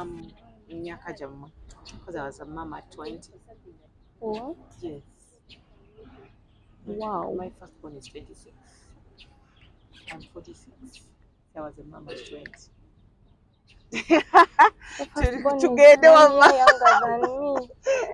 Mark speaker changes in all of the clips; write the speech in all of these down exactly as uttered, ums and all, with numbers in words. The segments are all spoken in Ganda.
Speaker 1: um Nyakajam because I was a mom at twenty.
Speaker 2: What?
Speaker 1: Yes.
Speaker 2: Wow.
Speaker 1: My first born is twenty-six. I'm forty-six. I was a mom at twenty.
Speaker 2: Together, one younger than me.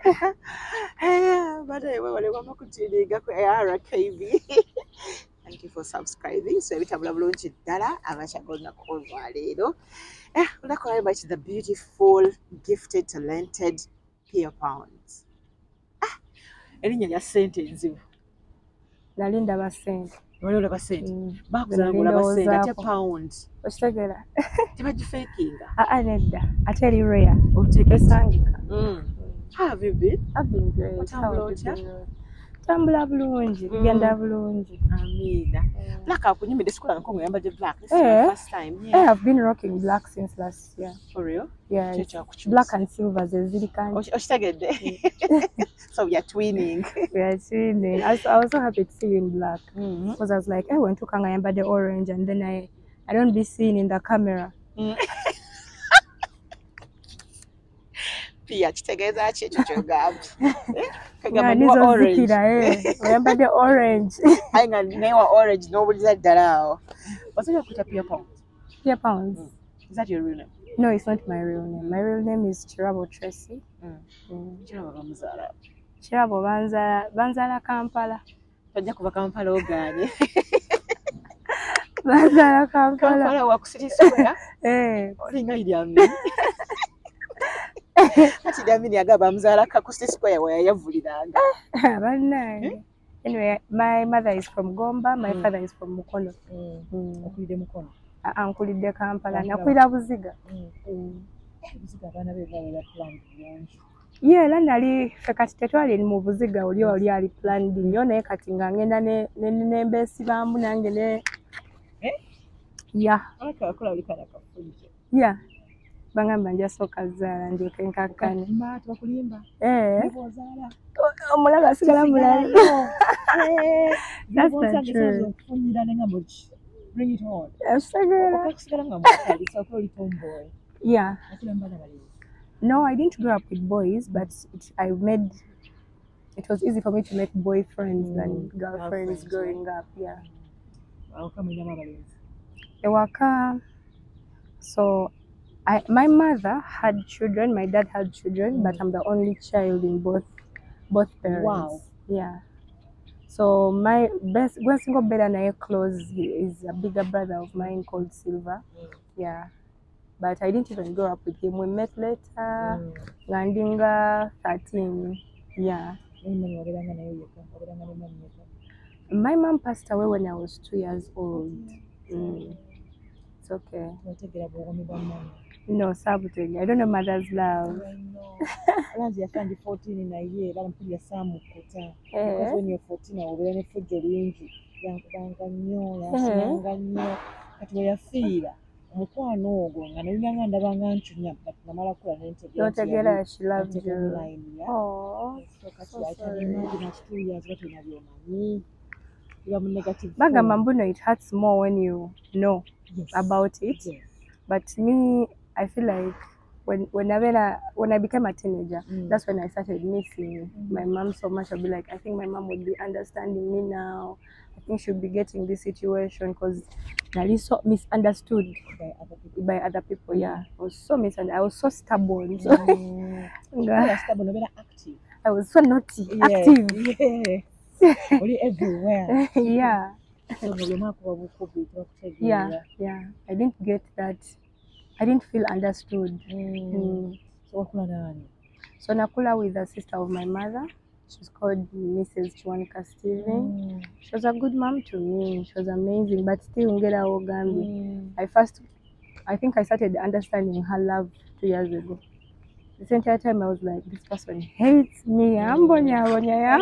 Speaker 1: But I want to go R K B. Thank you for subscribing. So every time I launch it, Dara, I'm actually going to call Valero. Eh, I'm not calling much the beautiful, gifted, talented Pia Pound. Ah, any other sentence?
Speaker 2: Nalinda basente.
Speaker 1: Nalinda basente. Back to
Speaker 2: Nalinda
Speaker 1: basente. Pound.
Speaker 2: Ostegera.
Speaker 1: Tiba faking.
Speaker 2: Ah, nedda. I tell you rare.
Speaker 1: Oh, take it.
Speaker 2: Mm.
Speaker 1: How have you been?
Speaker 2: I've been great.
Speaker 1: What
Speaker 2: How have you been? Tambula bulungi, genda bulungi.
Speaker 1: Amina. Black up when you made the school and come remember the black. This is my first time.
Speaker 2: Yeah. I have been rocking black since last year.
Speaker 1: For real?
Speaker 2: Yeah. Black and silver, the zilikan.
Speaker 1: Oh, so we are twinning.
Speaker 2: We are twinning. I was, I was so happy to see you in black. Mm-hmm. Because I was like, I went to Kangayamba the orange and then I, I don't be seen in the camera. Mm.
Speaker 1: Pia kitegeza checho gabu.
Speaker 2: Kagamba orange. Remember the orange.
Speaker 1: I never orange. Nobody's at Darao. What's your Pia Pound?
Speaker 2: Pia Pound. Mm.
Speaker 1: Is that your real name?
Speaker 2: No, it's not my real name. My real name is Chirabo Tracy.
Speaker 1: Mm. Mm. Chirabo Banzala.
Speaker 2: Chirabo Banzala. Banzala Kampala.
Speaker 1: Pajja kuva Kampala oganye.
Speaker 2: Banzala Kampala.
Speaker 1: Kampala wa City Square.
Speaker 2: Eh.
Speaker 1: Olinga idyambi. Ati dyambi yagaba muzala ka City Square wa yavuliranga.
Speaker 2: Bannaye. Anyway, my mother is from Gomba, my mm. father is from Mukono.
Speaker 1: Mm. Mm. Okulide Mukono.
Speaker 2: Ah, nkulide Kampala. Nakulira Buziga.
Speaker 1: Mm. Mm. Buziga bana be baba plan yange.
Speaker 2: Yeah, la nali fekati tetwali mu Buziga oli oli ali plan nnyo naye kati nga ngenda ne nembesi bamu nange ne
Speaker 1: eh
Speaker 2: yeah
Speaker 1: aka akola oli kana kafunje
Speaker 2: yeah bangamba nja soka zala ndio kenkakane
Speaker 1: mba twakulimba
Speaker 2: eh
Speaker 1: nibo zala
Speaker 2: omulaga sigala mulali
Speaker 1: eh that's the truth kufunira nengambo chi bring it on
Speaker 2: asagala
Speaker 1: okasigala ngambo ali so ko oli tomboy
Speaker 2: yeah
Speaker 1: akulamba na bali.
Speaker 2: No, I didn't grow up with boys, but it, I made it was easy for me to make boyfriends mm. than girlfriends growing right. up. Yeah.
Speaker 1: How come you never
Speaker 2: They were calm. So, I my mother had children. My dad had children, mm. but I'm the only child in both both parents.
Speaker 1: Wow.
Speaker 2: Yeah. So my best one single better and I close is a bigger brother of mine called Silver. Mm. Yeah. But I didn't even grow up with him. We met later, mm. Landinga thirteen. Yeah. My mom passed away when I was two years old. Mm. It's okay. No, sabotage. I don't know mother's love.
Speaker 1: I know. Once you're fourteen in a year, I'm pretty a Samu Kota. Because when you're fourteen, I will be for Jorinji. Young Banganyo, Yanganyo, at where you feel. Mukwano ogwo nga nolinganga ndabanga nchunya but namala kula n'entegera
Speaker 2: notegera she loves you. Oh,
Speaker 1: so sorry. Imagine two years what you have your money. You have negative.
Speaker 2: Bagamba mbuno it hurts more when you know yes. about it. Yes. But me, I feel like when whenever I, when I became a teenager, mm. that's when I started missing mm. my mom so much. I'll be like, I think my mom would be understanding me now. I think she'll be getting this situation because I was so misunderstood by other people. By other people, yeah. I was so misunderstood. I was so stubborn. So mm.
Speaker 1: yeah. Stubborn, very active.
Speaker 2: I was so naughty,
Speaker 1: yeah.
Speaker 2: active.
Speaker 1: Yeah. Only everywhere.
Speaker 2: Yeah.
Speaker 1: So
Speaker 2: yeah, yeah. I didn't get that. I didn't feel understood.
Speaker 1: Mm. Mm. So what nakula?
Speaker 2: So nakula with the sister of my mother. She's called Missus Chwanika Steven. Mm. She was a good mom to me. She was amazing, but still ngera ogambi. Mm. I first, I think I started understanding her love two years ago. The entire time I was like, this person hates me. Ambonya, ambonya,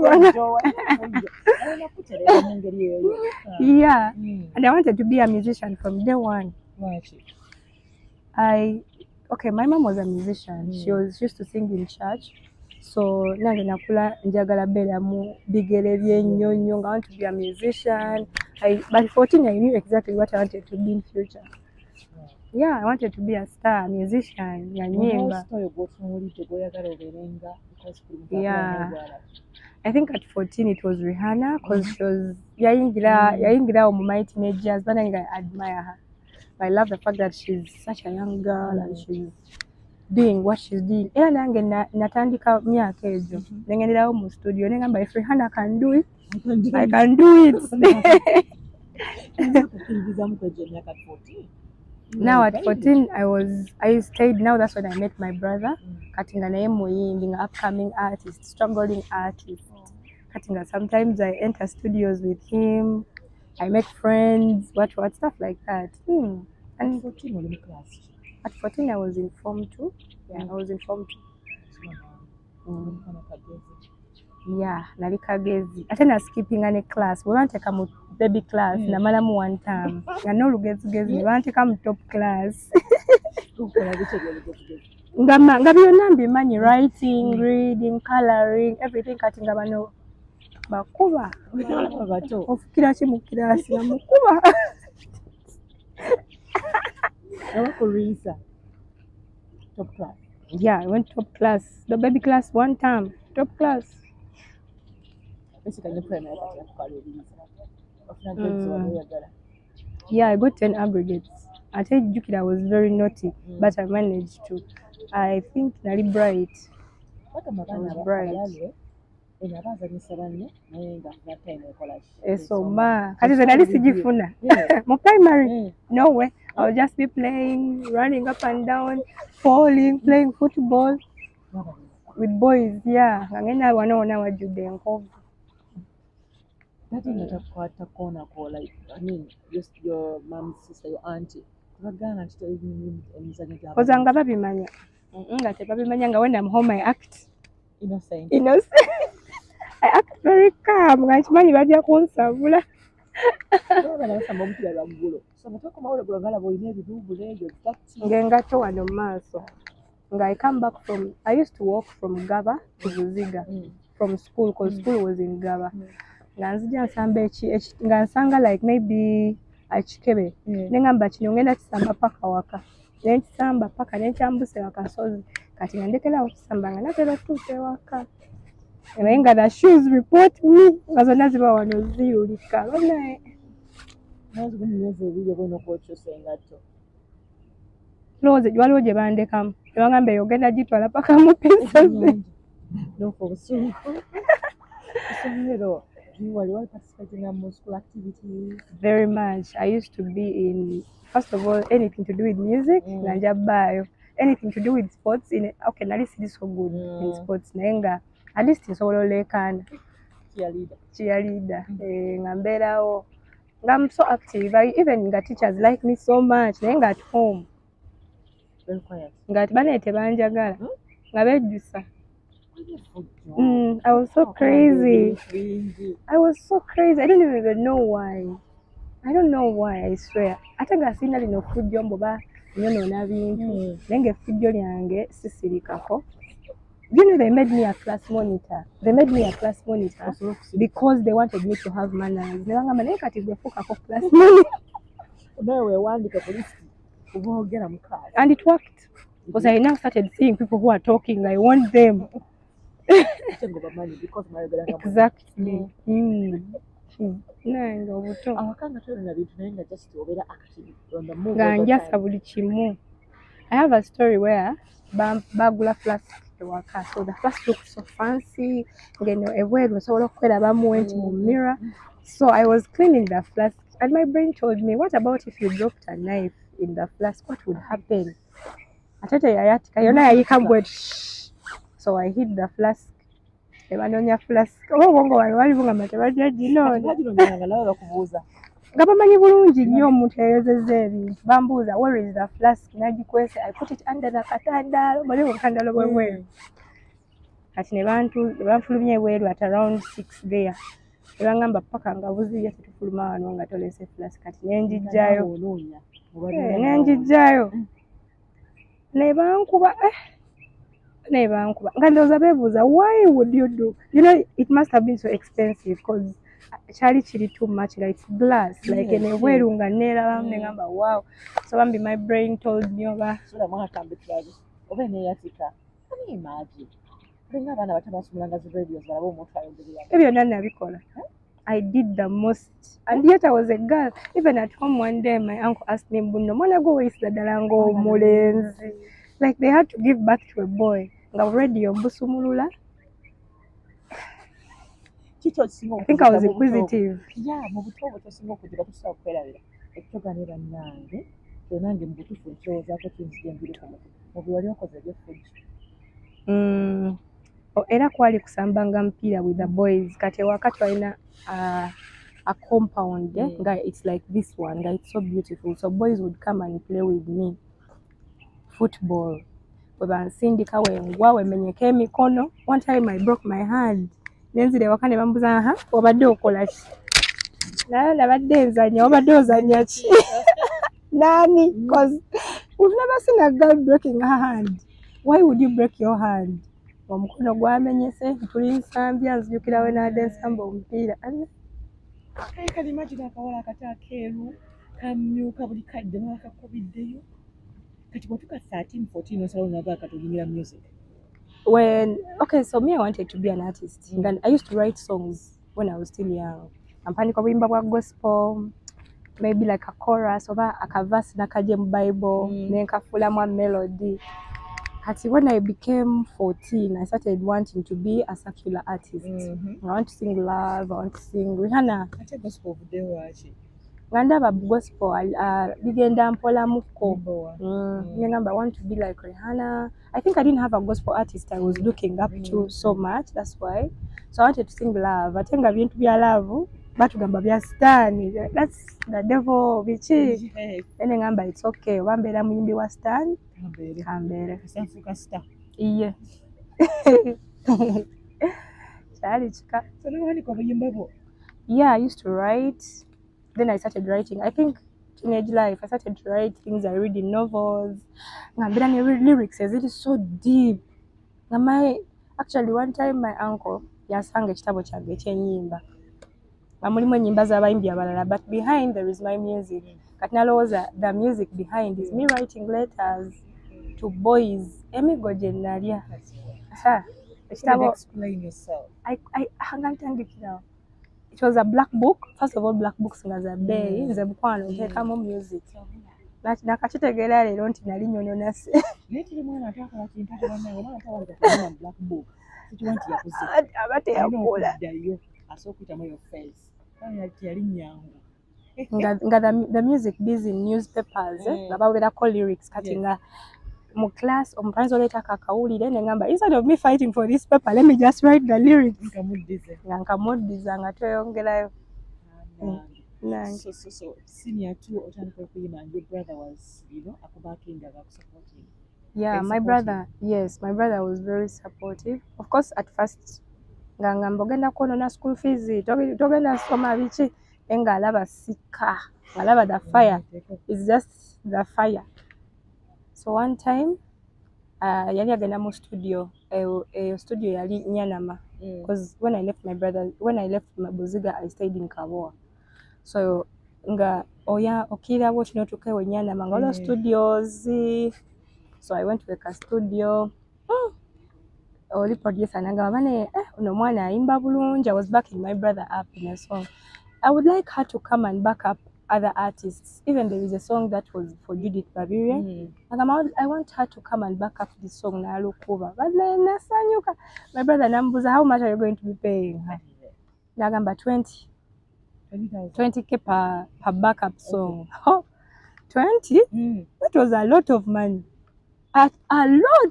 Speaker 2: yeah, mm. And I wanted to be a musician from day one.
Speaker 1: Right.
Speaker 2: I, okay, my mom was a musician. Mm. She was she used to sing in church. So nange nakula njagala bela mu bigere byennyonnyo nga I want to be a musician. I, by fourteen I knew exactly what I wanted to be in future. Yeah, I wanted to be a star, musician, nyanyimba. Yeah. I think at fourteen it was Rihana because she was yayingira yayingira mu my teenagers, but I admire her. I love the fact that she's such a young girl and she's doing what she's doing. Era nange natandika myaka ejo. Nengenderawo mu studio nengamba if Rihana can do it, I can do it. Now at fourteen, I was I stayed. Now that's when I met my brother. Katinga naye muyimbi, nga upcoming artist, struggling artist. Katinga, sometimes I enter studios with him. I make friends, what what stuff like that. Hmm. And fourteen, in class. At fourteen, I was in form two. Yeah, I was in form two. Mm. Yeah, nali kagezi. Ate na skipping ane class. We want to come to baby class. Na malamu one time. Na no lugezi gezi. We want to come top class. Ngama ngabiyo nambi mani writing, reading, coloring, everything katinga bano bakuba. Bato. Ofukira chi mu class na mukuba. Top class. Yeah, I went top class. The baby class one time. Top class. Mm. Yeah, I got ten aggregates. I tell you, I was very naughty, mm. but I managed to. I think nali bright. I was bright. So ma, kati nali sijifuna. Mo primary, no way. I'll just be playing, running up and down, falling, playing football with boys. Yeah, ngena wanaona wajude nkovu. That is not a quarter corner call, like, I mean, just your mom's sister, your auntie. Because I'm going to be mania. When I'm home, I act innocent. Innocent. I act very calm. I'm going to be a console. I come back from, I used to walk from Gaba to Buziga mm. from school because mm. school was in Gaba. Mm. Ngansanga like maybe achikebe nengamba kino ngenda kisamba paka waka nenkisamba paka nenkyambuse wakasozi kati ngandekera okusamba nga natera tuuse waka nayenga the shoes report me nga zonna ziba wano ziwulika banaye loze waliwo gye bandekamu tebangamba eyo ogenda gitwala paka mu pensozi You were participating in most school activities? Very much. I used to be in, first of all, anything to do with music, mm. anything to do with sports. In okay, at least this so good mm. in sports. Nenga, at least in solo lekan. Cheerleader. Cheerleader. Ngambera. I'm so active. I even got teachers like me so much. Nenga at home. Very quiet. Ngat bane tebanjagala. Ngabejusa. Mm, I was so crazy. I was so crazy. I don't even know why. I don't know why, I swear. I think I seen that in a food jumbo ba nyono na bintu. Nenge food yange sisirikako. You know they made me a class monitor. They made me a class monitor because they wanted me to have manners. Nebanga maneka tibefuka ko class monitor. Unawe wandika police. Ubogera mu class. And it worked. Because I now started seeing people who are talking. I want them. Exactly. Mm. Mm. I have a story where bagula flask so the flask looked so fancy. Mirror. So I was cleaning the flask and my brain told me, what about if you dropped a knife in the flask? What would happen? So I hid the flask. Ebanonya flask. Oh, wongo wali bunga matabaja jino. Gabamanyi bulungi nnyo omuntu eyozezza ebintu. Bambuuza, where is the flask? Nagikwese, I put it under the katandalo. Mali obutandalo bwebweru. Kati ne bantu banfulumya ebweru at around six there. Ebangamba paka nga buzirya tetufuluma wano nga tolese flask. Kati nenjijjayo. Nenjijjayo. Nebankuba eh nebankuba ngandoza bebuza, why would you do, you know, it must have been so expensive because kyali kiri too much like it's glass like
Speaker 1: Yes,
Speaker 2: enebweru nga neerabamu ne ngamba wow so bambi my brain told me oba
Speaker 1: sula mwana kambe tulabe oba neeyatika can you imagine benga abaana bato basumulanga zi radios balaba omuntu ayogerera
Speaker 2: ebyo byonna nabikola. I did the most and yet I was a girl. Even at home one day my uncle asked me mbuno mwana go wayisa ddala ng'omulenzi like they had to give birth to a boy nga radio mbusumulula. I think I was inquisitive.
Speaker 1: Yeah, mu buto buto singa okugira tusobola okwerabira ekitoganira nange nange mu butuufu ekirowoozaako kinzija embiri ku mutwe mubi wali okoze ebyefujjo.
Speaker 2: Mm. Era kwali kusambanga mpira with the boys kati ewaka twalina uh, a compound eh? Yeah. It's like this one nga it's so beautiful so boys would come and play with me football bwe bansindika wengwa wemenyeka emikono. One time I broke my hand nenzira ewaka ne bambuza aha wabadde okola ki naye nabadde nzanya wabadde ozanya ki nani because we've never seen a girl breaking her hand. Why would you break your hand? Omukono gwamenyese tuli nsambya nzijukira we nadde nsamba omupiira kale kali imagine akawala akata akeeru kamyuka buli kadde bakakubiddeyo kati bwatuka thirteen fourteen osalawo naga akatuyimbira music. When okay so me I wanted to be an artist mm. And I used to write songs when I was still young. Ampandika buyimba bwa gospel maybe like a chorus oba akaverse nakaje mu Bible mm. Nenkafulamu a melody. When I became fourteen, I started wanting to be a secular artist. Mm-hmm. I want to sing love, I want to sing Rihana. Ate gospel bude wachi. Nganda ba gospel uh bigenda mpola muko. Mm. Mm. I want to be like Rihana. I think I didn't have a gospel artist I was looking up mm. to so much, that's why. So I wanted to sing love. Atenga bintu bya love, batugamba bya stan. That's the devil bichi. Ene ngamba it's okay. Wambera muyimbi wa stan. Kambere. Kambere. Kasanfuka star. Iye. Chali chika. So no wani kwa buyimba bo. Yeah, I used to write. Then I started writing. I think teenage life, I started to write things I read in novels. Ngambira ni read lyrics as it is so deep. Ngamai actually one time my uncle yasanga ekitabo kyange ekyenyimba. Ngamulimu enyimba z'abayimbi abalala but behind there is my music. Kati nalowooza the music behind is me writing letters to boys. Emigo gye nalya. Ha. Ekitabo explain yourself. I I hangantandikira. It was a black book. First of all, black books ngaza bay nze bukwano nteekamu music. Nakakitegeera leero nti nali nnyonnyola se. Netiri mwana atakola kintu atabanna omwana atawanza black book. Kiwanti yakuze. Abate yakola. Asokuyitamu your face. Kanya yali nyangu. Nga nga the, the music busy in newspapers mm. Nga bawerako lyrics kati nga mu class omupanzi oleta kakawulire ne ngamba instead of me fighting for this paper let me just write the lyrics nkamudize nga nkamudiza nga tweyongerayo. So so so senior two otandika okuyima and your brother was you know akubakinga bakusupporting. Yeah, my brother yes my brother was very supportive of course at first nga ngamba ogenda kuonona school fees togenda soma biki enga alaba sika alaba the fire is just the fire. So one time uh yali agenda mu studio a, a studio yali Nyanama because mm. when I left my brother when I left my Buziga I stayed in Kaboa. So nga oya okira what not to kai Nyanama ngalo mm. studios. So I went to the studio. Mm. Oli producer nanga bane eh uno mwana imba bulungi. I was backing my brother up in a song. I would like her to come and back up other artists. Even there is a song that was for Judith Babiria. Mm. And I want her to come and back up this song na look over. But nasanyuka. My brother nambuza, how much are you going to be paying her? Nagamba twenty. twenty K per, per backup song. Okay. Oh, twenty? Mm. That was a lot of money. A, a lot.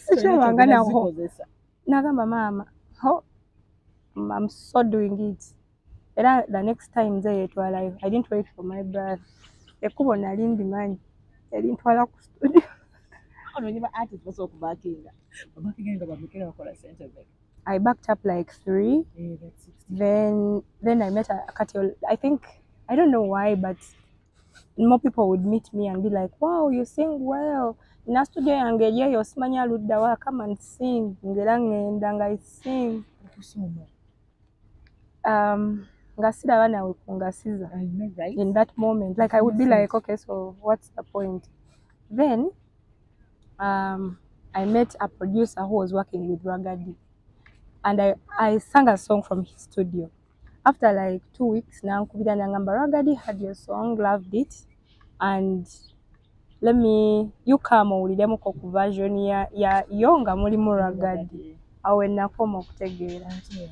Speaker 2: Nagamba mama. Oh, I'm so doing it. Era the next time they to alive, I didn't wait for my brother. Ekubo nalindi man. I didn't wala ku studio. Ono nyima artist was backing. Backing nga babikira bakola center back. I backed up like three. Yeah, that's sixty. Then then I met a Katio. I think I don't know why, but more people would meet me and be like, "Wow, you sing well." Na studio yange ye yosimanya luddawa come and sing. Ngera ngenda nga I sing. Um ngasira bana we kungasiza.
Speaker 1: I know, right?
Speaker 2: In that moment, like I would be like, okay, so what's the point? Then um I met a producer who was working with Ragadi, and I, I sang a song from his studio. After like two weeks now, Kubida Nangamba Ragadi had your song, loved it, and let me you come owulidemu ko ku version ya ya yonga mulimu Ragadi awe nakoma okutegeera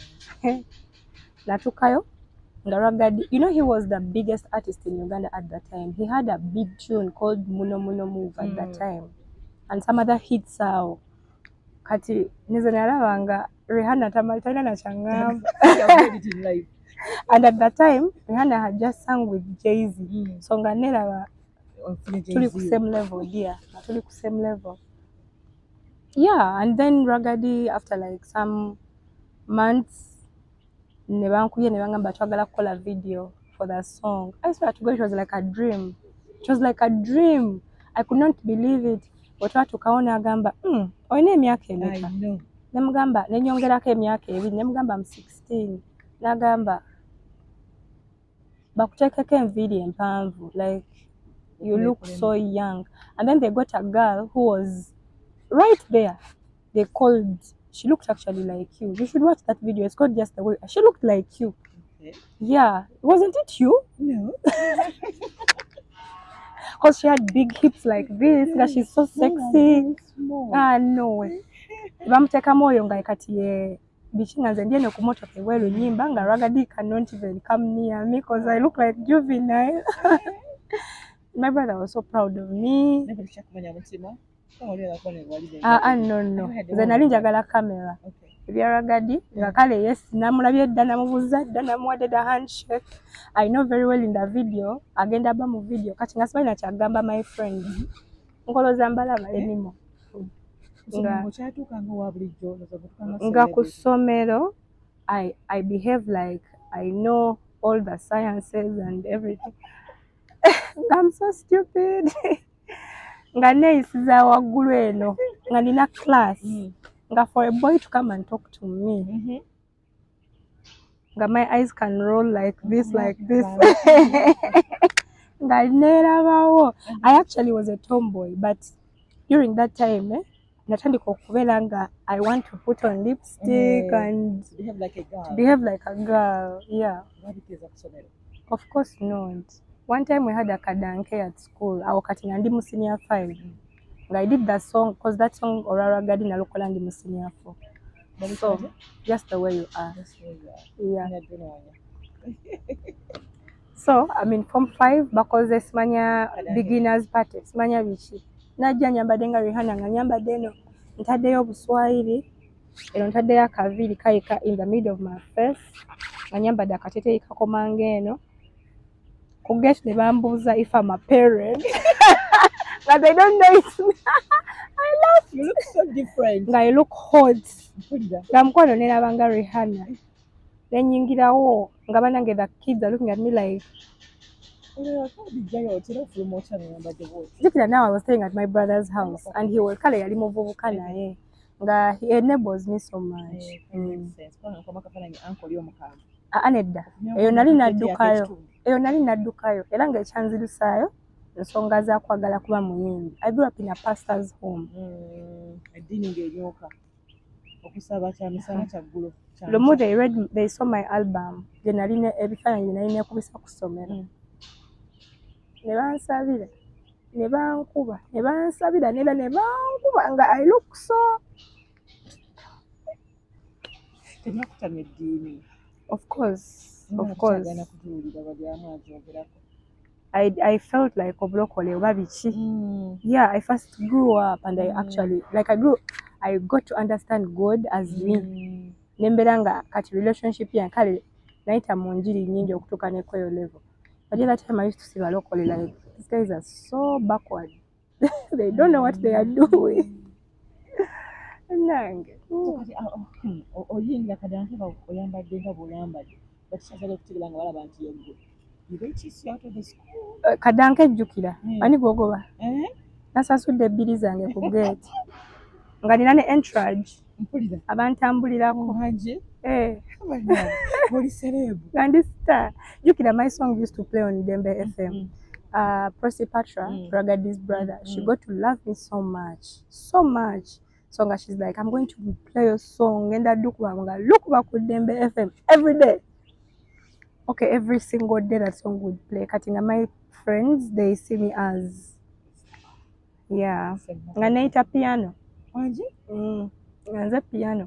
Speaker 2: natukayo nga Ragadi, you know, he was the biggest artist in Uganda at that time. He had a big tune called Muno Muno Move at mm. that time, and some other hits out. Kati nizanalabanga Rihana tamalitaina na changamba. And at that time Rihana had just sung with Jay-Z. Mm. So nganera tuli ku same level, yeah, tuli ku same level. Yeah, and then Ragadi, after like some months, ne bankuye ne bangamba twagala kukola video for that song. I swear to God, it was like a dream. It was like a dream. I could not believe it. Watu tukaona agamba, "Hmm, oyine emyaka emeka." I know. Nemugamba, nenyongerako emyaka ebiri, nemugamba I'm sixteen. Nagamba bakutekeko enviiri empanvu, like you look so young. And then they got a girl who was right there. They called, she looked actually like you. You should watch that video. It's called Just the Way. She looked like you. Okay. Yeah. Wasn't it you? No. Because she had big hips like this. That she's so sexy. Ah, no way. Bamuteka moyo nga kati ye bichinga nze ndiye kumotoka welu nyimba nga Ragadi cannot even come near me because I look like juvenile. My brother was so proud of me. Ah, uh, no, no. Nze nali njagala camera. Ebya Ragadi, nga kale yes, namulabye dda namubuza dda namuwadde the handshake. I know very well in the video, agenda ba mu video, kati nga simanyi nakyagamba my friend. Nkoloza mbalaba anymore. Nga ku ssomero, I, I behave like I know all the sciences and everything. I'm so stupid. Nga neeyisiza waggulu eno nga nina class nga for a boy to come and talk to me mm-hmm. nga my eyes can roll like this mm-hmm. like this nga neerabawo. I actually was a tomboy, but during that time eh, natandika okubeera nga I want to put on lipstick mm. and behave like a girl. Behave like a girl, yeah. Of course not. One time we had a kadanke at school. I was ndi mu senior five. I did that song because that song Orara Gadi na local ndi mu senior four. So just the way you are. Just the way you are. Yeah. So I mean from five because smanya beginners party. Smanya bichi. Najja nyambadde nga Rihana nga nyambadde eno ntaddeyo obuswayiri eno ntaddeyo akaviiri kayika in the middle of my face nga nyambadde akateteeyi kakomanga eno. Ku gate ne bambuuza if I'm a parent. But they don't know it's me. I laugh. You look so different. Nga I look hot. Nga mukwano nerabanga Rihana. Then nyingirawo nga banange the kids are looking at me like now I was staying at my brother's house and he was kale yali muvubuka naye nga he enables me so much. Anedda eyo nali naddukayo eyo nali naddukayo era nga ekyanzirusaayo ensonga za kwagala kuba muyimbi. I grew up in a pastor's home. Eddiini ng'enyoka okusaba kya misana kya ggulo. Lumu they read they saw my album gye nali ebifaananyi bye nali neekubisa ku ssomero. Ne bansabira ne bankuba ne bansabira nera ne bankuba nga I look so. Of course, of course. I I felt like oblokole obabichi. Mm. Yeah, I first grew up and I mm. actually like I grew I got to understand God as mm. me. Nemberanga kati relationship ya kale naita munjiri nyingi okutuka ne kweyo level. But at that time I used to see locally like these guys are so backward. They don't know what they are doing. Nange. Oyinga kadanke ba oyambadde nga boyambadde. But sasale kutigala nga balaba nti yego. You don't chase you out of the school. Uh, kadanke jukira. Mm. Ani gogoba. Eh? Nasasudde bbiri zange ku gate. Nga nina ne entourage. abantambulirako eh understand jukira my song used to play on Dembe F M. Mm-hmm. Uh, Prosi Patra, mm. Ragadi's brother, mm. she got to love me so much, so much. So she's like, I'm going to play your song, and I look back with Dembe F M every day. Okay, every single day that song would play. Katinga, my friends, they see me as, yeah, nganaita piano. Mm, nganaita piano.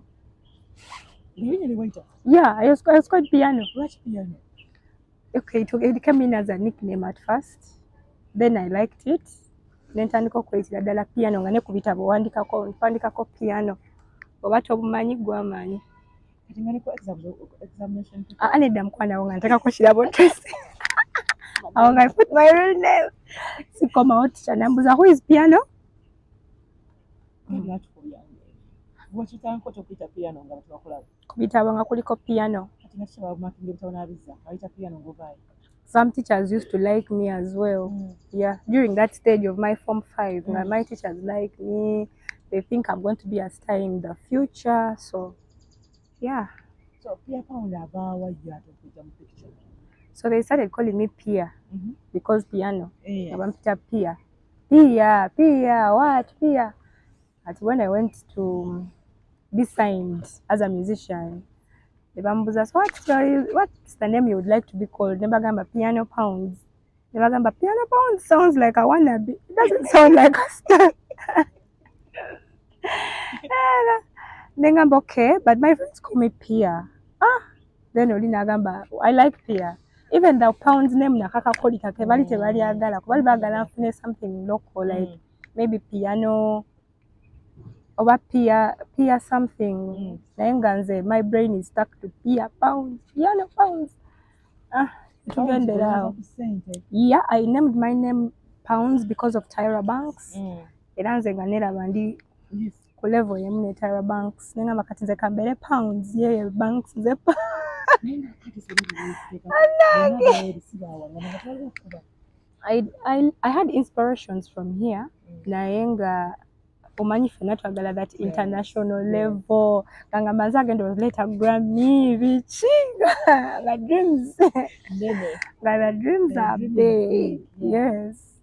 Speaker 2: Yeah, I was, I was called piano.
Speaker 1: What piano?
Speaker 2: Okay, it, it came in as a nickname at first. Then I liked it. Then tandiko kwetira dala piano ngane kubitabo wandika ko wandika ko piano. Obato obumanyi gwamanyi.
Speaker 1: Kati ngane ko examination.
Speaker 2: Ah, ane damkwana wanga nataka ko shirabo test. I put my real name. Sikoma otisha nambuza, who is piano?
Speaker 1: Mm. What you think what okita piano ngaba tubakola?
Speaker 2: Kubitabo nga kuliko piano.
Speaker 1: Kati nashiba makinge bitawona biza. Ayita piano ngovayi.
Speaker 2: Some teachers used to like me as well. Mm. Yeah, during that stage of my form five, mm. my teachers like me. They think I'm going to be a star in the future. So, yeah.
Speaker 1: So, Pia Pound about you had to put on picture.
Speaker 2: So they started calling me Pia, mm-hmm. because piano.
Speaker 1: Yes.
Speaker 2: I'm Pia. Pia, Pia, what? Pia. But when I went to be signed as a musician, the bambuza, so what story, what's the name you would like to be called? Nebagamba Piano Pounds. Nebagamba Piano Pounds sounds like a wannabe. It doesn't sound like a star. Then I'm okay, but my friends call me Pia. Ah, then Olina Gamba, I like Pia. Even the Pounds name nakaka koli kake bali te bali agala, kubali bagala fune something local like mm. maybe piano. Over Pia, Pia something. Mm. My brain is stuck to Pia Pounds, Piano Pounds. Ah, Pounds, yeah, I named my name Pounds because of Tyra Banks. Eranze ganera bandi ku level yemne Tyra Banks. Nenga makatinze kambere Pounds, yeah, Banks ze. I I I had inspirations from here. Nayenga umanyi fena twagala that international yeah. level kanga manzage ndo later Grammy vichinga the dreams the dreams are big. Yes.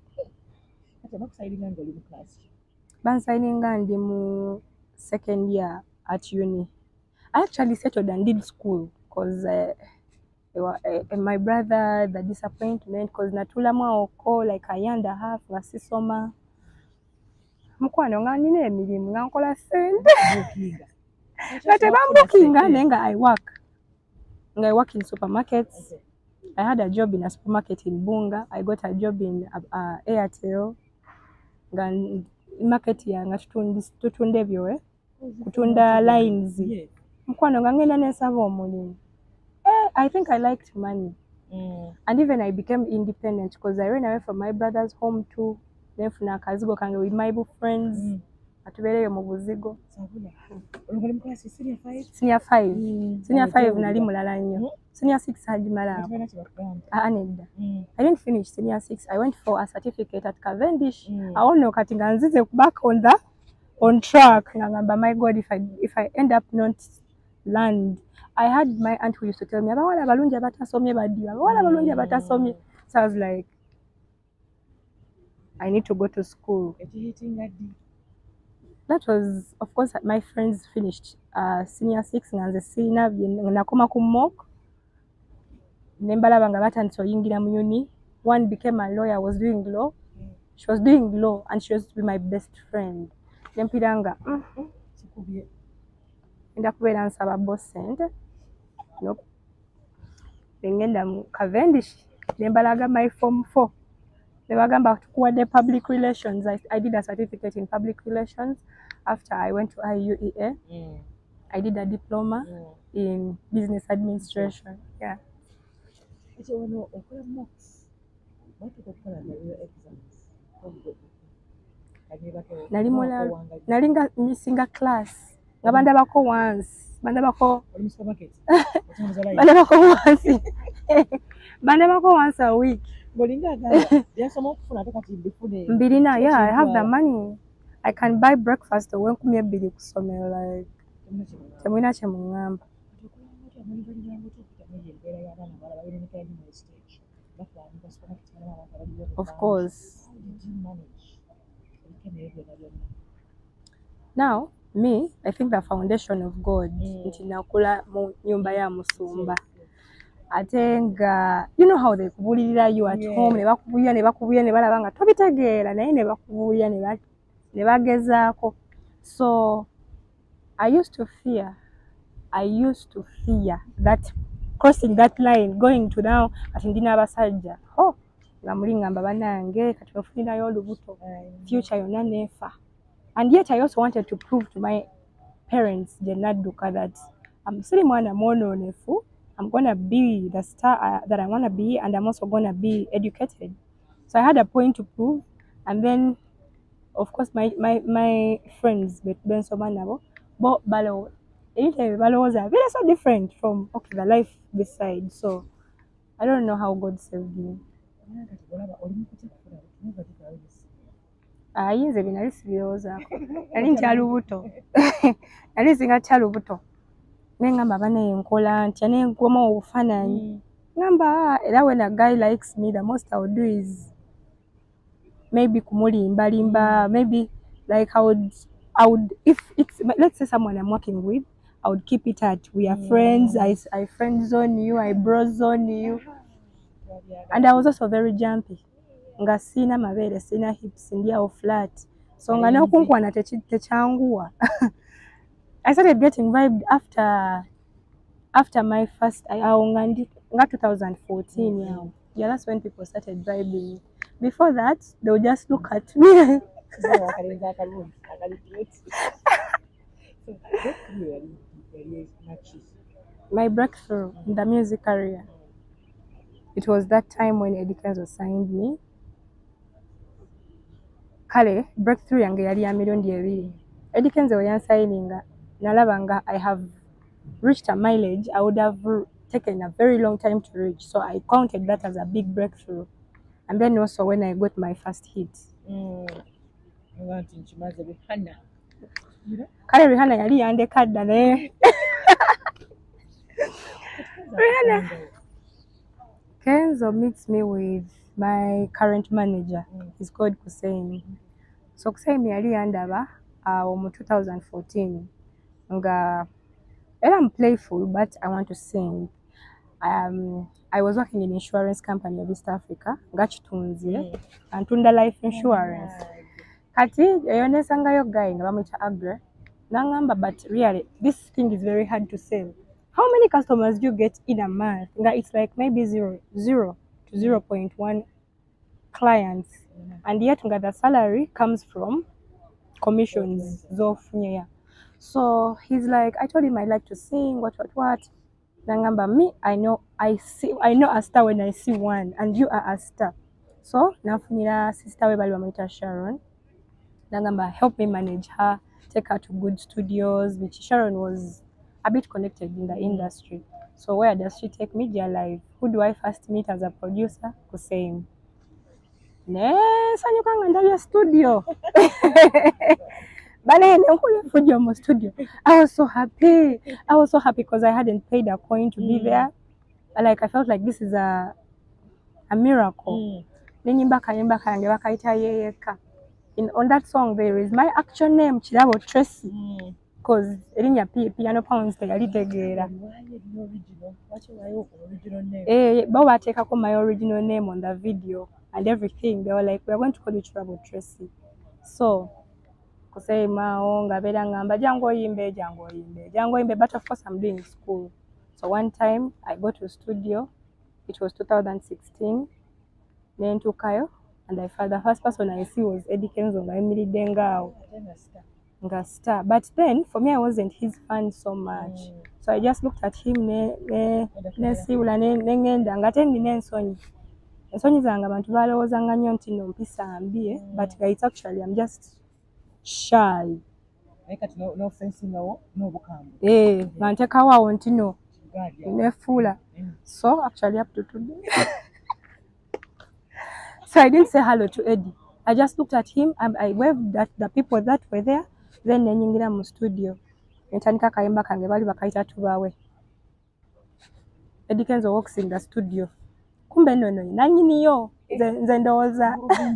Speaker 2: Bansaininga ndi mu second year at uni. I actually settled and did school because uh, uh, my brother, the disappointment because natula mwa oko like a year and a half ngasisoma mukwano nga nina emirimu nga nkola sente nga tebambukinga nenga I work nga I work in supermarkets. Okay. I had a job in a supermarket in Bunga. I got a job in uh, Airtel nga market ya nga tutunde byo eh kutunda lines. Mukwano nga ngenda nesaba omulimu. Eh, I think I liked money. Mm. And even I became independent because I ran away from my brother's home too. Nefuna kazigo kange with my friends. Mm. Atubereyo mu buzigo.
Speaker 1: Sabula. Olugole mu class senior five.
Speaker 2: Senior five. Mm. Senior five nali mulala nnyo. Mm. Senior six haji mala. Ah, nedda. Mm. I didn't finish senior six. I went for a certificate at Cavendish. Mm. I don't know kati nga nzize back on the on track. Ngamba my God, if I if I end up not land. I had my aunt who used to tell me, "Abawala balungi abatasomye badiba. Abawala balungi abatasomye." So I was like, I need to go to school. That was, of course, my friends finished uh, senior six and the senior nakoma ku mock. Nembala banga batandise oyingira mu uni. One became a lawyer, was doing law. She was doing law and she used to be my best friend. Nempiranga. Mm-hmm. Nda kubeera nsaba boss sente. Nope. Ngenda mu Cavendish. Nembalaga my form four. Nebagamba tukuwadde public relations. I, I did a certificate in public relations. After I went to I U E A, mm. I did a diploma mm. in business administration. Yeah. Nalinga missing a class. Ngabanda bako once. Banda bako Banda bako once. Banda bako once a week. Mbirina, yeah, I have the money. I can buy breakfast when kumye bili kusomero like temwina kye mungamba. Of course. Now, me, I think the foundation of God nti nakula mu nyumba ya musumba. Ate nga you know how they kubulirira you at home ne bakubuya ne bakubuya ne balaba nga tobitegeera naye ne bakubuya ne ba ne bagezaako. So I used to fear I used to fear that crossing that line going to now ati ndina abasajja ho nga muli ngamba banange kati bafunirayo olubuto future yonna nefa. And yet I also wanted to prove to my parents Jenadduka that I'm still mwana mwononefu. I'm gonna be the star uh, that I wanna be, and I'm also gonna be educated. So I had a point to prove, and then of course my my my friends with Ben Somanabo, but balo was very so different from okay the life beside. So I don't know how God saved me. Ayinze binali sibyozaako nali nkyali lubuto nali singa kyali lubuto nengamba bane enkola ntya nengoma obufaananyi ngamba era when a guy likes me the most I would do is maybe kumulimba limba maybe like I would I would if it's let's say someone I'm working with I would keep it at we are yeah. friends I, I friend zone you I bro zone you and I was also very jumpy nga sina mabere sina hips ndia o flat so nga nokunkwana techanguwa. I started getting vibed after after my first I nga twenty fourteen mm-hmm. yeah. yeah that's when people started vibing. Before that they would just look at me. My breakthrough in the music career, it was that time when Eddie Kenzo signed me. Kale breakthrough yange yali ya milioni ebiri. Eddie Kenzo yansigninga nalabanga I have reached a mileage I would have taken a very long time to reach, so I counted that as a big breakthrough. And then also when I got my first hit. Mm. Kale Rihana yali yandekadda naye. Rihana. Kenzo meets me with my current manager. Mm. He's called Kusaini. So Kusaini yali yandaba uh, mu twenty fourteen. Nga I'm playful, but I want to sing. Um, I was working in insurance company of East Africa, Gachitunzi, mm. and Tunda Life Insurance. Kati, yone sangayo guy nga bamwita Agra. Nangamba, but really, this thing is very hard to sell. How many customers do you get in a month? Nga it's like maybe zero, zero to zero point one clients, mm. and yet nga the salary comes from commissions. Mm. Yeah. So he's like, I told him I like to sing, what, what, what. Nangamba, me, I know I see, I know a star when I see one, and you are a star. So, nafunira sister we bali bamwita Sharon. Nangamba, help me manage her, take her to good studios, which Sharon was a bit connected in the industry. So, where does she take Media Live? Who do I first meet as a producer? Kusaini. Ne, sanyukanga ndabya studio. But then in studio, I was so happy. I was so happy because I hadn't paid a coin to mm. be there. Like I felt like this is a a miracle. Mm. In on that song there is my actual name, Chidabo Tracy. Because mm. Pia Pound they are little. Eh, but I take my original name on the video and everything. They were like, we are going to call you Chidabo Tracy. So say maonga bela ngamba jango yimbe jango yimbe jango yimbe but of course I'm doing school. So one time I go to studio, it was two thousand sixteen, then to Kayo, and I found the first person I see was Eddie Kenzo nga Emily Dengao nga star. But then for me I wasn't his fan so much, mm. so I just looked at him ne ne ne siula ne ngenda ngate ndine ensonyi ensonyi zanga abantu balowooza nga nnyo nti no mpisa mbie, mm. but it's actually I'm just shy. No, no offense, no, no bukam. Eh, nanteka wawo nti no. Nefula. So actually up to today. So I didn't say hello to Eddie. I just looked at him, and I waved at the people that were there, then nenyingira mu studio. Ntandika kayimba kange bali bakaita tubawe. Eddie Kenzo walks in the studio. Kumbe no no, nanyini yo, nze ndowooza.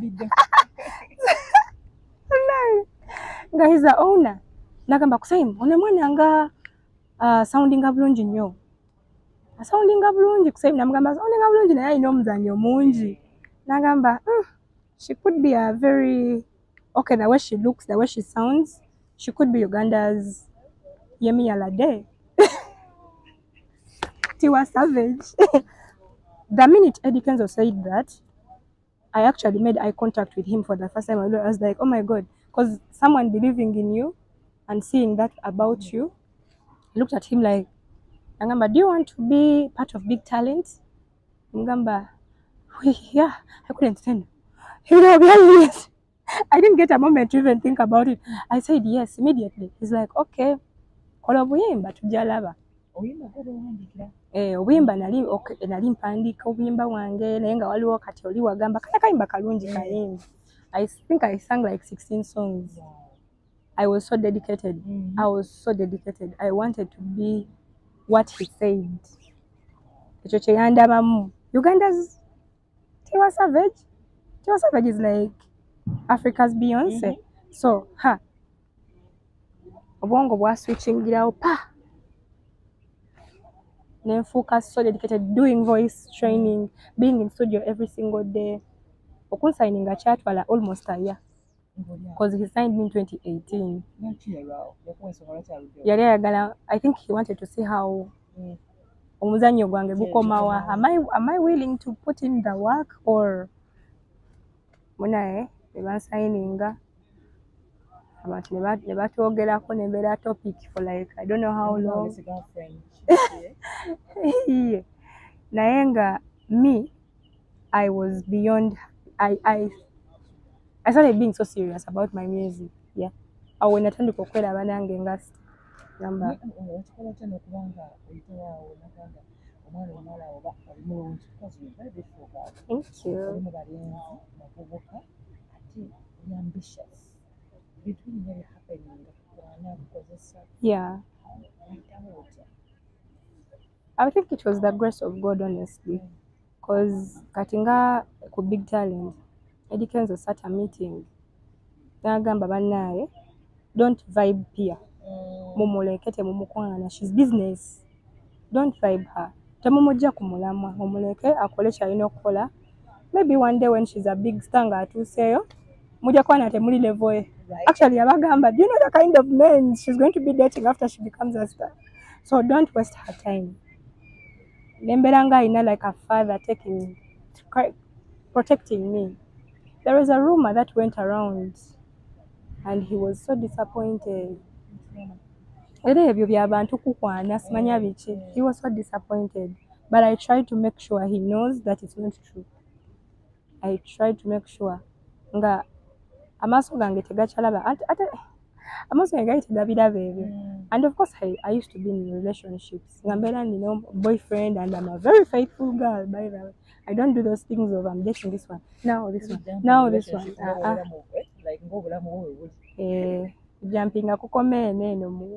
Speaker 2: Nga he's the owner. Nagamba kusema, one mwana nga uh, soundinga bulungi nnyo. Soundinga bulungi kusema namugamba soundinga bulungi naye alina omuzannyo mungi. Nagamba, mm, she could be a very, okay, the way she looks, the way she sounds, she could be Uganda's Yemi Alade. Tiwa Savage. The minute Eddie Kenzo said that, I actually made eye contact with him for the first time. I was like, oh my God, because someone believing in you and seeing that about you, I looked at him like, Ngamba, do you want to be part of Big Talent? Ngamba, yeah, I couldn't stand. You know, yes. I didn't get a moment to even think about it. I said yes immediately. He's like, okay, kola buyimba tujalaba. Eh, obuyimba nali okay, nali mpandika obuyimba wange naye nga waliwo kati oli wagamba kaya kayimba kalungi kayimba. I think I sang like sixteen songs. I was so dedicated. Mm-hmm. I was so dedicated. I wanted to be what he said. Ekyo kye yandabamu. Uganda's Tiwa Savage. Tiwa Savage is like Africa's Beyonce. Mm-hmm. So, ha. Obwongo bwa switching girawo pa. Then focus, so dedicated, doing voice training, being in studio every single day. Okun signing a chat while almost a year. Because he signed me in twenty eighteen. Yeah, I think he wanted to see how omuzanyo gwange gukomawa. Am I am I willing to put in the work or munae eba signing about never twogerako nebera topic for like I don't know how long. Yeah. Nayenga me, I was beyond. I I I started being so serious about my music. Yeah. I when attend to kokwera abanange ngasi. Number. Thank you. Yeah. I think it was the grace of God, honestly, because Katinga could Big Talent. Eddie Kenzo sat a meeting. Nagamba banaye, don't vibe Pia. Mumulekete mumukwana. She's business. Don't vibe her. Temumuja kumulamwa. Mumuleke akolesha ino kola. Maybe one day when she's a big star atuseyo, muja kwana temuli level. Actually, abagamba, do you know the kind of men she's going to be dating after she becomes a star? So don't waste her time. Lemberanga ina like a father taking, protecting me. There was a rumor that went around, and he was so disappointed. He was so disappointed, but I tried to make sure he knows that it's not true. I tried to make sure. Nga amaso gange tegachalaba ate ate amaso gange tegabira bebe. And of course I, I used to be in relationships. Ngambera you know boyfriend and I'm a very faithful girl by the way. I don't do those things of I'm dating this one. Now this one. Now this one. Uh, uh. Like eh jumping akukome neno mu.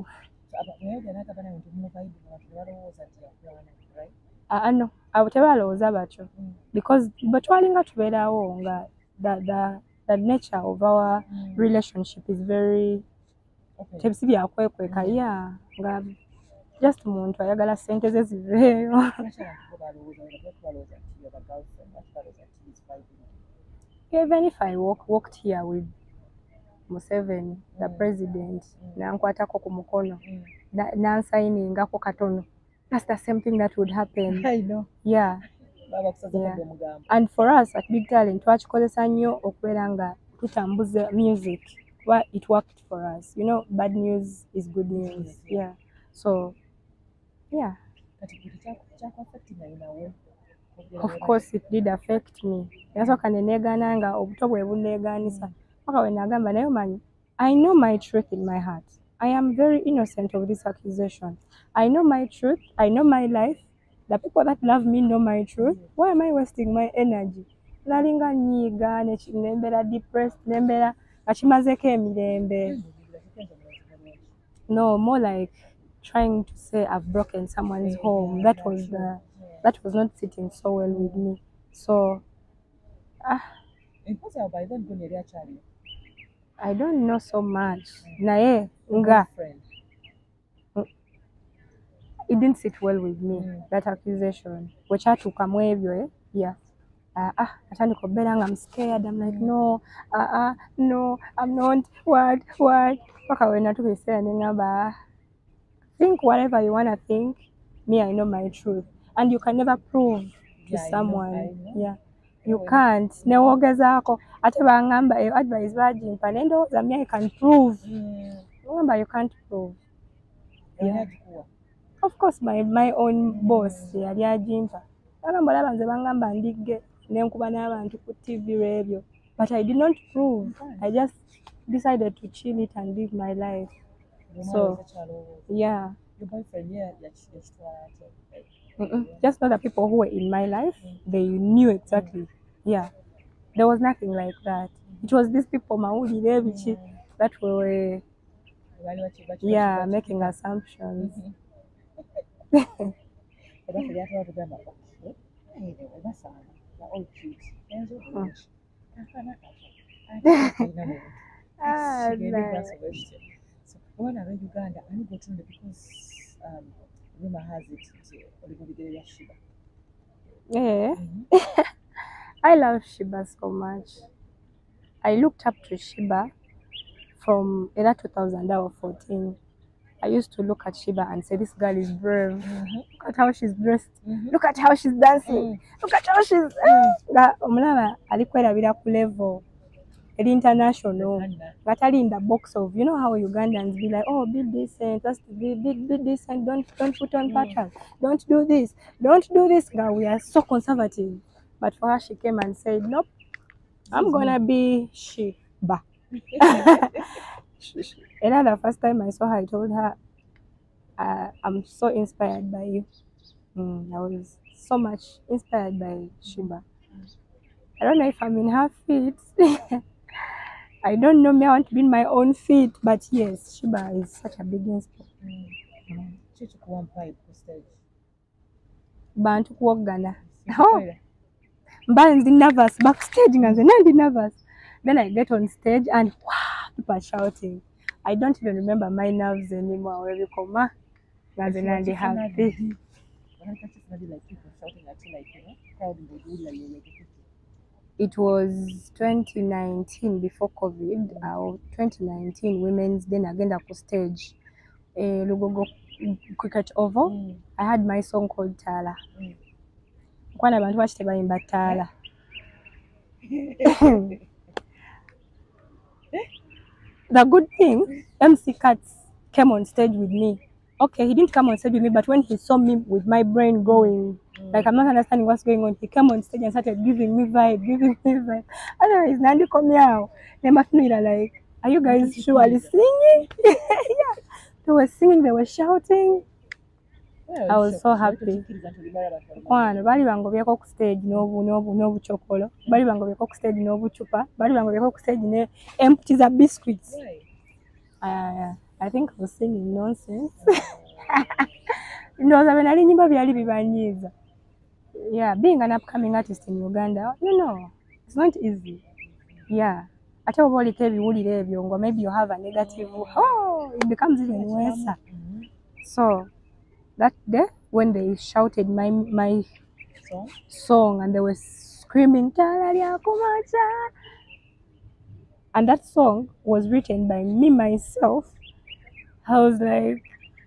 Speaker 2: Ah no, abutebaloza batyo because batwalinga tuberawo nga the the the nature of our mm. relationship is very tebisi bya kwekweka yeah nga just muntu ayagala sente ze ziveyo. Even if I walk walked here with Museveni, the mm. president, mm. na nkwatako ku mukono mm. na, na signinga ko katono, that's the same thing that would happen. I know. Yeah. Yeah. And for us at Big Talent, twakikozesa nnyo okubeera nga tutambuza music. Well, it worked for us. You know, bad news is good news. Yeah. So, yeah. Of course, it did affect me. That's why kanenegana nga obuto bwe buneganisa. Paka we nagamba nayo manyi. I know my truth in my heart. I am very innocent of this accusation. I know my truth. I know my life. The people that love me know my truth. Why am I wasting my energy nalinga nyiga nembera depressed nembera achimazeko emirembe. No, more like trying to say I've broken someone's
Speaker 1: Yeah,
Speaker 2: home.
Speaker 1: yeah,
Speaker 2: That
Speaker 1: yeah,
Speaker 2: was
Speaker 1: sure.
Speaker 2: the
Speaker 1: Yeah.
Speaker 2: that was not sitting so well with me. So ah,
Speaker 1: Impossible by then going area Charlie.
Speaker 2: I don't know so much. Naye nga
Speaker 1: Friend.
Speaker 2: it didn't sit well with me.
Speaker 1: Mm.
Speaker 2: That accusation. Wechatukamu ebyo eh? Yeah. Ah, uh, ah, atandika okubeera nga I'm scared. I'm like, no, ah, uh, ah, uh, no, I'm not. What, what? Paka we natuka ekiseera ne ngamba, think whatever you wanna think. Me, I know my truth, and you can never prove to
Speaker 1: Yeah,
Speaker 2: someone.
Speaker 1: I know, I know.
Speaker 2: Yeah, you can't. Newogezaako ate bangamba eyo advice bagimpa ne ndowooza me I can prove.
Speaker 1: Mm.
Speaker 2: Ngamba you can't prove. Yeah.
Speaker 1: Yeah.
Speaker 2: Of course, my my own mm. boss yali agimpa. Bagamba laba nze bangamba ndigge nenkuba n'abantu ku T V ebyo. But I did not prove. Okay. I just decided to chill it and live my life.
Speaker 1: Your
Speaker 2: so, yeah.
Speaker 1: Your boyfriend, yeah, just,
Speaker 2: just not the people who were in my life. Mm. They knew exactly. Mm. Yeah. There was nothing like that. Mm. It was these people, Mauli, mm. that were, yeah, making assumptions. Mm-hmm. Ah, nice.
Speaker 1: So when I'm in Uganda, I go to because um, rumor has it to Shiba.
Speaker 2: Yeah. Mm-hmm. I love Shiba so much. I looked up to Shiba from either two thousand fourteen. I used to look at Shiba and say, this girl is brave. Mm-hmm. Look at how she's dressed. Mm-hmm. Look at how she's dancing. Mm-hmm. Look at how she's... Omulaba alikwera ku level. It's international. But I in the box of, you know how Ugandans be like, oh, be decent, just be, be, be decent, don't, don't put on patterns, don't do this, don't do this. Girl, we are so conservative. But for her, she came and said, nope, I'm going to be Shiba. And then the first time I saw her, I told her, uh, I'm so inspired by you. Mm, I was so much inspired by Shiba. I don't know if I'm in her feet. I don't know, me I want to be in my own feet, but yes, Shiba is such a big inspiration. Mm. Bantu kuogana. Oh, I'm nervous backstage, and I'm nervous. Then I get on stage and wow, people are shouting. I don't even remember my nerves anymore. Where we come, ah, and happy. It was twenty nineteen before COVID, or twenty nineteen Women's Day agenda ku stage. A Lugogo cricket oval. Mm. I had my song called Tala. Kwana bantu bachite bayimba Tala. The good thing, M C Katz came on stage with me. Okay, he didn't come on stage with me, but when he saw me with my brain going, mm. like I'm not understanding what's going on, he came on stage and started giving me vibe, giving me vibe. Otherwise, Nandi come here. They must know like, are you guys surely singing? Yeah, they were singing, they were shouting. Yeah, I was sure, so happy. Kwana bali bangobyeko ku stage n'obu n'obu n'obu chokolo. Bali bangobyeko ku stage n'obu chupa. Bali bangobyeko ku stage ne empty za biscuits. Uh, I think I was singing nonsense. Ndoza benali nyimba byali bibanyiza. Yeah, being an upcoming artist in Uganda, you know, it's not easy. Yeah. Ate oba oliko ebiwulire ebyo ngo maybe you have a negative, oh, it becomes even worse. Mm-hmm. So that day when they shouted my my song, song and they were screaming and that song was written by me myself, I was like,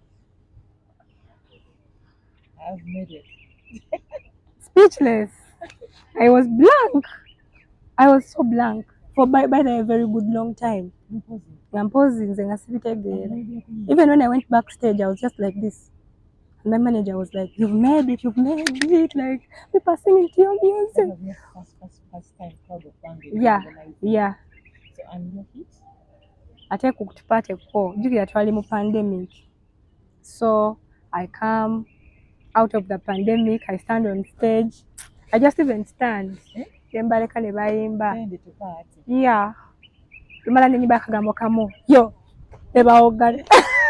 Speaker 2: I've made it. Speechless. I was blank. I was so blank for by, by a very good long time. I'm pausing. Even when I went backstage, I was just like this. And my manager was like, you've made it, you've made it. Like, people are singing to your music. First, first, first time crowd of banging. Yeah, yeah. So, and your hit? I take cooked party for during pandemic. So, I come out of the pandemic, I stand on stage. I just even stand. Eh? Yembaleka ne bayimba.
Speaker 1: Twende tupaate.
Speaker 2: Yeah. Lumala ne nyimba akagambo kamu. Yo. Ne baogana.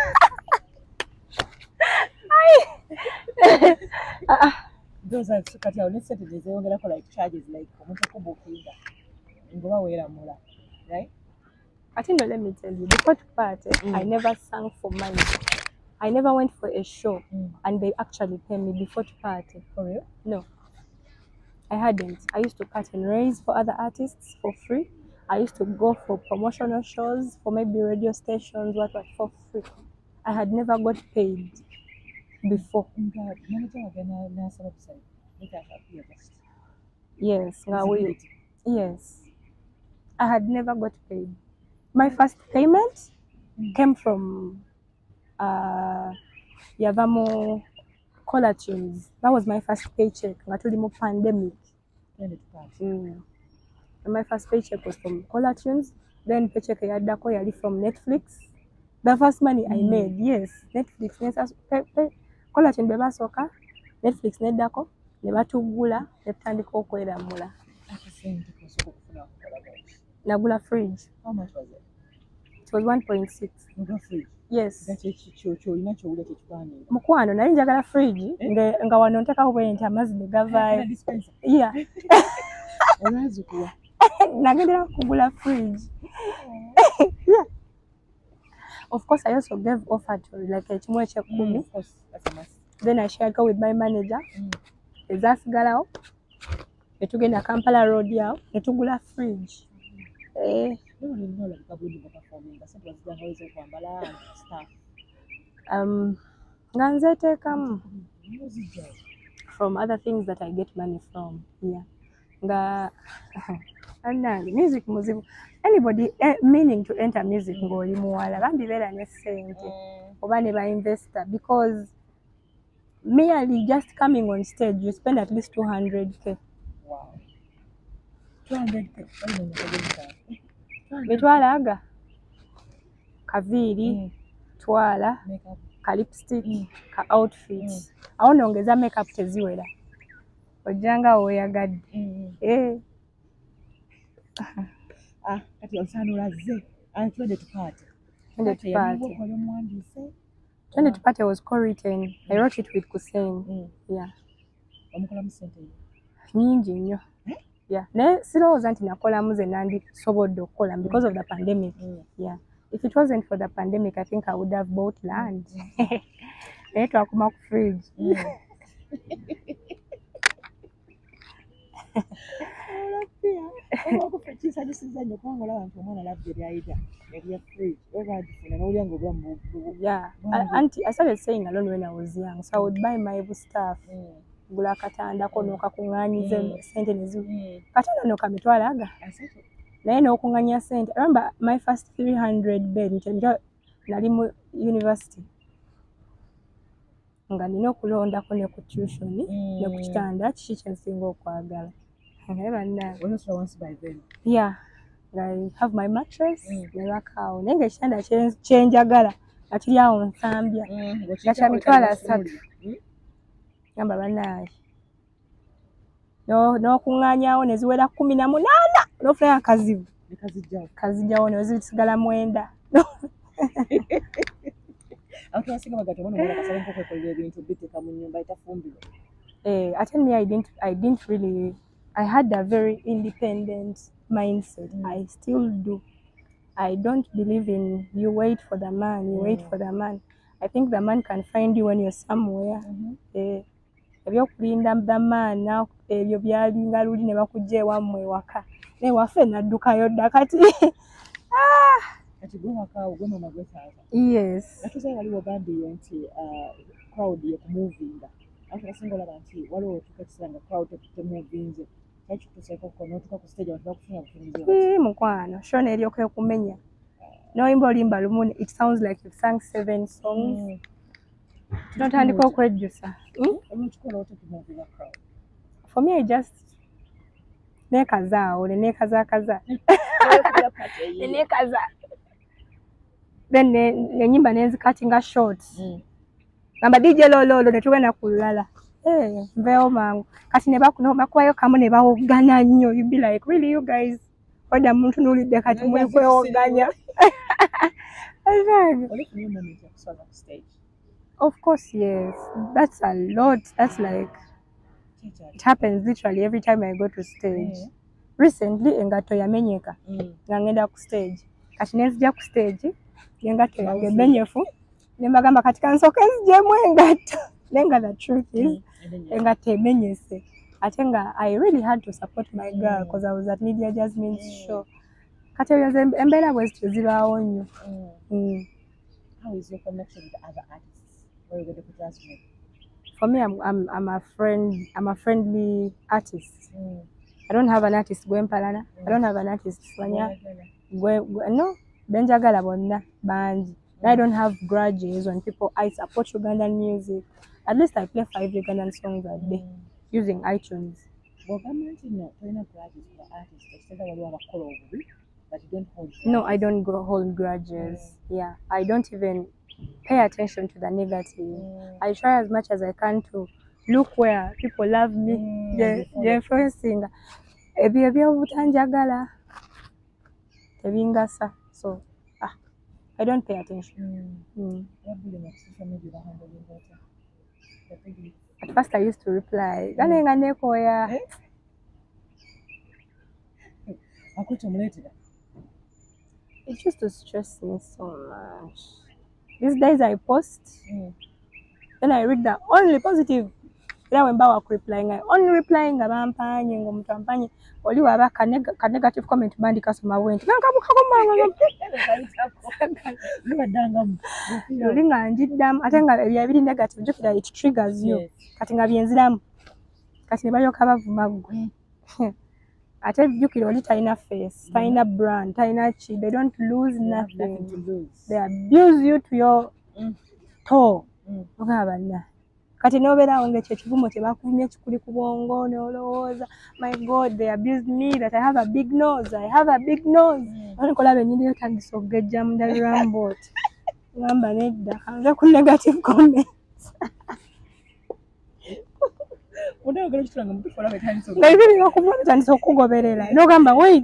Speaker 1: Those are kati awo nesente nezeyongerako like charges like omuntu okubuukinga ngoba weeramula, right?
Speaker 2: I think no, let me tell you, before to party, mm. I never sang for money. I never went for a show mm. and they actually pay me before to party.
Speaker 1: For real?
Speaker 2: No. I hadn't. I used to cut and raise for other artists for free. I used to go for promotional shows for maybe radio stations, what, what, for free. I had never got paid before. Yes. Yes. I had never got paid. My first payment mm. came from uh, Yavamo Collar Tunes. That was my first paycheck. I told him pandemic. Mm. And my first paycheck was from Collar Tunes. Then paycheck I had from Netflix. The first money mm. I made, yes, Netflix. Collar Tunes beba soka. Netflix nedako. Neba tugula. Netandika okwera mula. Nagula fridge.
Speaker 1: How much was it?
Speaker 2: It was one point six.
Speaker 1: Fridge?
Speaker 2: Yes.
Speaker 1: Mukwano,
Speaker 2: nali njagala fridge nga nga wano ntaka kubenta amazzi ne gavaayo. Yeah.
Speaker 1: Olazikuwa.
Speaker 2: Nagendera kugula fridge. Yeah. Of course, I also gave offer to like a chimwe che kumi.
Speaker 1: Of course, that's a must.
Speaker 2: Then I shared with my manager. Mm. Ezasigalawo. Netugenda Kampala Road yawo netugula fridge. Eh, um, come from other things that I get money from. Yeah. Nga and music muzibu. Anybody eh, meaning to enter music ngoli muwala bambi bera ne sente oba ne ba investor, because merely just coming on stage you spend at least two hundred K.
Speaker 1: Wow. two hundred K.
Speaker 2: Betwalaga kaviri mm. twala
Speaker 1: makeup,
Speaker 2: ka lipstick
Speaker 1: mm.
Speaker 2: ka outfit mm. awo nongeza makeup teziwera ojanga oyagadde mm. eh
Speaker 1: ah kati osanula ze and twende tupate
Speaker 2: twende tupate twende tupate was co-written. mm. I wrote it with Hussein. mm. Yeah,
Speaker 1: omukola mu sente
Speaker 2: nyingi nnyo. Yeah, ne sirowooza nti nakola muze nandi sobodde okukola because of the pandemic. Mm. Yeah, if it wasn't for the pandemic I think I would have bought land. Naye twakoma ku fridge. Yeah, auntie, I started saying alone when I was young, so I would buy my stuff. Mm. Gula katanda kono kakunganyize mm. sente nizu mm. katanda no kamitwalaga naye no kunganya sente. I remember my first three hundred bed ntenja nali mu university nga nino kulonda ko ne ku tuition mm. ne ku kitanda kichi nsinga okwagala ngaba na
Speaker 1: once by then.
Speaker 2: Yeah, I have my mattress mm. ne bakao nenge kitanda chenjagala akiri awo nsambya gacha mitwala asatu ngamba banaye no no kunganyawo neziwera kumi na munana nofuna kazibu
Speaker 1: nikazijja
Speaker 2: kazijjawo nezisigala mwenda.
Speaker 1: Ati wasinga bagato bano wala kasale nko kwekolera ebintu biteka mu nyumba itafumbiro.
Speaker 2: Eh, attend me I didn't I didn't really I had a very independent mindset. Mm. I still do. I don't believe in you wait for the man, you mm. wait for the man. I think the man can find you when you're somewhere. Mm-hmm. Eh, ebyokulinda bamaana ebyo byalinga luli ne bakujja ewammwe waka naye waffe naddukayo dda kati. Ah,
Speaker 1: kati gwe waka ogwe mama gwe taata.
Speaker 2: Yes.
Speaker 1: Natuze waliwo gambye nti uh, crowd yokumuvinga ate kasinga olaba nti waliwo tukakisanga crowd temuvinze kaki tuseeko kono tuka ku stage abantu bakufuna kufunza.
Speaker 2: Eh, mukwano shona eryoke kumenya noyimba olimba lumu it sounds like you sang seven songs. Mm. Tunatandika okwejjusa. For me I just nekazaawo nenekazakaza nenekaza then nenyimba nenzikatinga short. Mm. Ngamba D J lololo netugenda kulala eh mbeho mangu kati ne bakuno bakuwayo kamu ne bawogana nnyo you be like really you guys oda muntu nulidde kati mwe kwewoganya. Of course, yes. That's a lot. That's like it happens literally every time I go to stage. Yeah. Recently, engato yamenyeka. Mm. Ngangenda ku stage. Kati nezija ku stage, engato yange menyefu. Nembagamba kati kansoke nzijemu engato. Nenga the truth is, mm. engato emenyese. Atenga I really had to support my girl because mm. I was at Lydia Jasmine's mm. show. Kati embera bwe zituzibaawo nnyo. Mm. How is your connection with other artists? Where you go to class with? For me, I'm I'm I'm a friend. I'm a friendly artist. Mm. I don't have an artist Gwempalana. Mm. I don't have an artist Swanya. No, Benjagala bonna banji. I don't have grudges when people. I support Ugandan music. At least I play five Ugandan songs a day mm. using iTunes. But you don't hold grudges. No, I don't go hold grudges. Mm. Yeah, I don't even pay attention to the negative. Mm. I try as much as I can to look where people love me. Mm. The, the influencing. Ebi ebi obutanjagala. Tebingasa. So, ah, I don't pay attention. Mm. Mm. At first, I used to reply. Mm. It used to stress me so much. These days I post, mm. then I read the only positive. Then when I replying, I only replying about pampanye, ngomutampanyi. Oli waba ka negative comment bandi kasoma went. Nankabuka komanga. Oli nganjiddam ate nga ebiri negative jukira it triggers you. Yes. Kati nga byenziramu. Kati ne balyoka bavuma gwe. Ate jukira oli talina face, talina brand, talina chi. They don't lose they nothing. nothing to lose. They abuse you to your mm. toe. Mm. Kati nobera onge kye kivumo kye bakumye kikuli ku bwongo n'olowooza my god they abused me that I have a big nose I have a big nose mm. Nkola benyini yotandisa okugejja mu dali rambot ngamba nedda kanze ku negative comments Oda ogero kitulanga mu tukola betandisa okugenda ngabiri bakuvuma betandisa okugoberera n'ogamba wait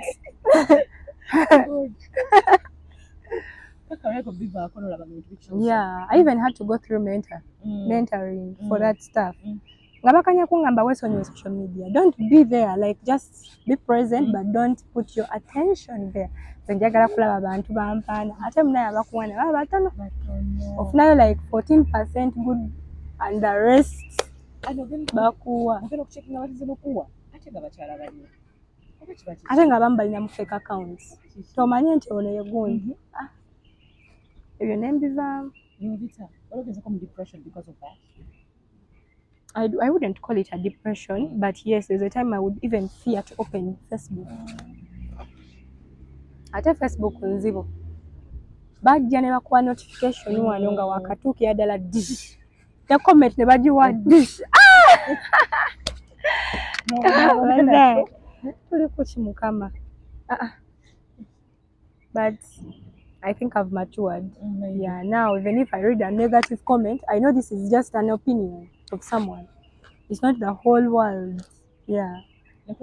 Speaker 2: Yeah, I even had to go through mentor, mm. mentoring mm. for that stuff. Ngabakanya kungamba mm. on your social media. Don't be there, like just be present, mm. but don't put your attention there. Zenjagala kulaba bantu bampana. Ate mna abakuwana baba batono. Of now like fourteen percent good and the rest bakuwa. Ngeno kucheckinga batize nokuwa. Ate ngabachala bali. Ate ngabamba lina mu fake accounts. Tomanye nti ono yegundi. Ah. Your name is um what is it depression because of that? I I wouldn't call it a depression, mm. but yes, there's a time I would even fear to open Facebook. Ate Facebook nzibo. Bajja ne bakuwa notification mm. wano nga wakatuuki yadala dish. The comment ne bajiwa dish. Ah! No, no. Tuli kuchi mukama. Ah. But I think I've matured. Mm-hmm. Yeah, now even if I read a negative comment, I know this is just an opinion of someone. It's not the whole world. Yeah. Mm.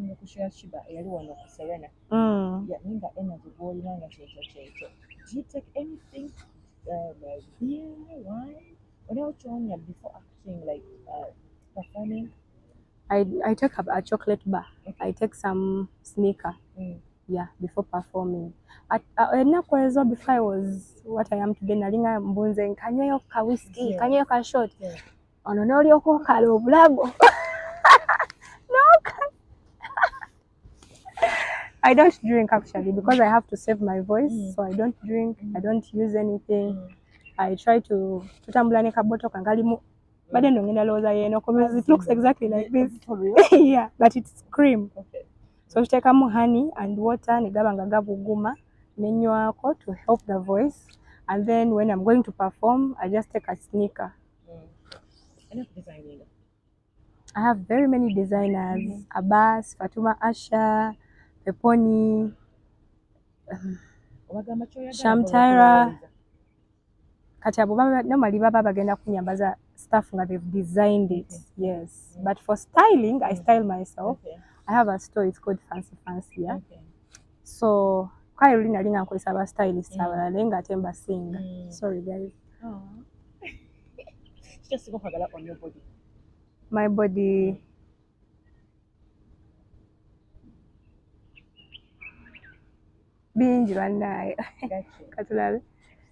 Speaker 2: Do you take anything uh, like beer, wine, or before acting, like uh, performing? I I take a, a chocolate bar. Okay. I take some sneaker. Mm. Yeah, before performing. At uh, before I was what I am today, nalinga mbunze kanyeyo ka whiskey, yeah. kanyeyo ka shot. Yeah. Ono nolyo ko kalo bulago. No. I don't drink actually because I have to save my voice, mm. so I don't drink. Mm. I don't use anything. Mm. I try to tutambula ne kaboto kangalimu. But then ngina loza yeno because it looks exactly like this. Yeah, but it's cream. Okay. So take a honey and water, nigabanga gabuguma, nenywako to help the voice. And then when I'm going to perform, I just take a sneaker. Mm. I have very many designers: mm-hmm. Abbas, Fatuma Asha, Peponi, um, Shamtara. kati abo baba normally baba bagenda kunyambaza stuff nga they've designed it. Okay. Yes. Mm. But for styling, I style myself. Okay. I have a store, it's called Fancy Fancy. Yeah? Okay. So kwa yuli nali nga nkozesa aba stylist mm. abalala nga ate mbasinga. Mm. Sorry guys. Oh. Just go on your body. My body. Binge one night. Gotcha.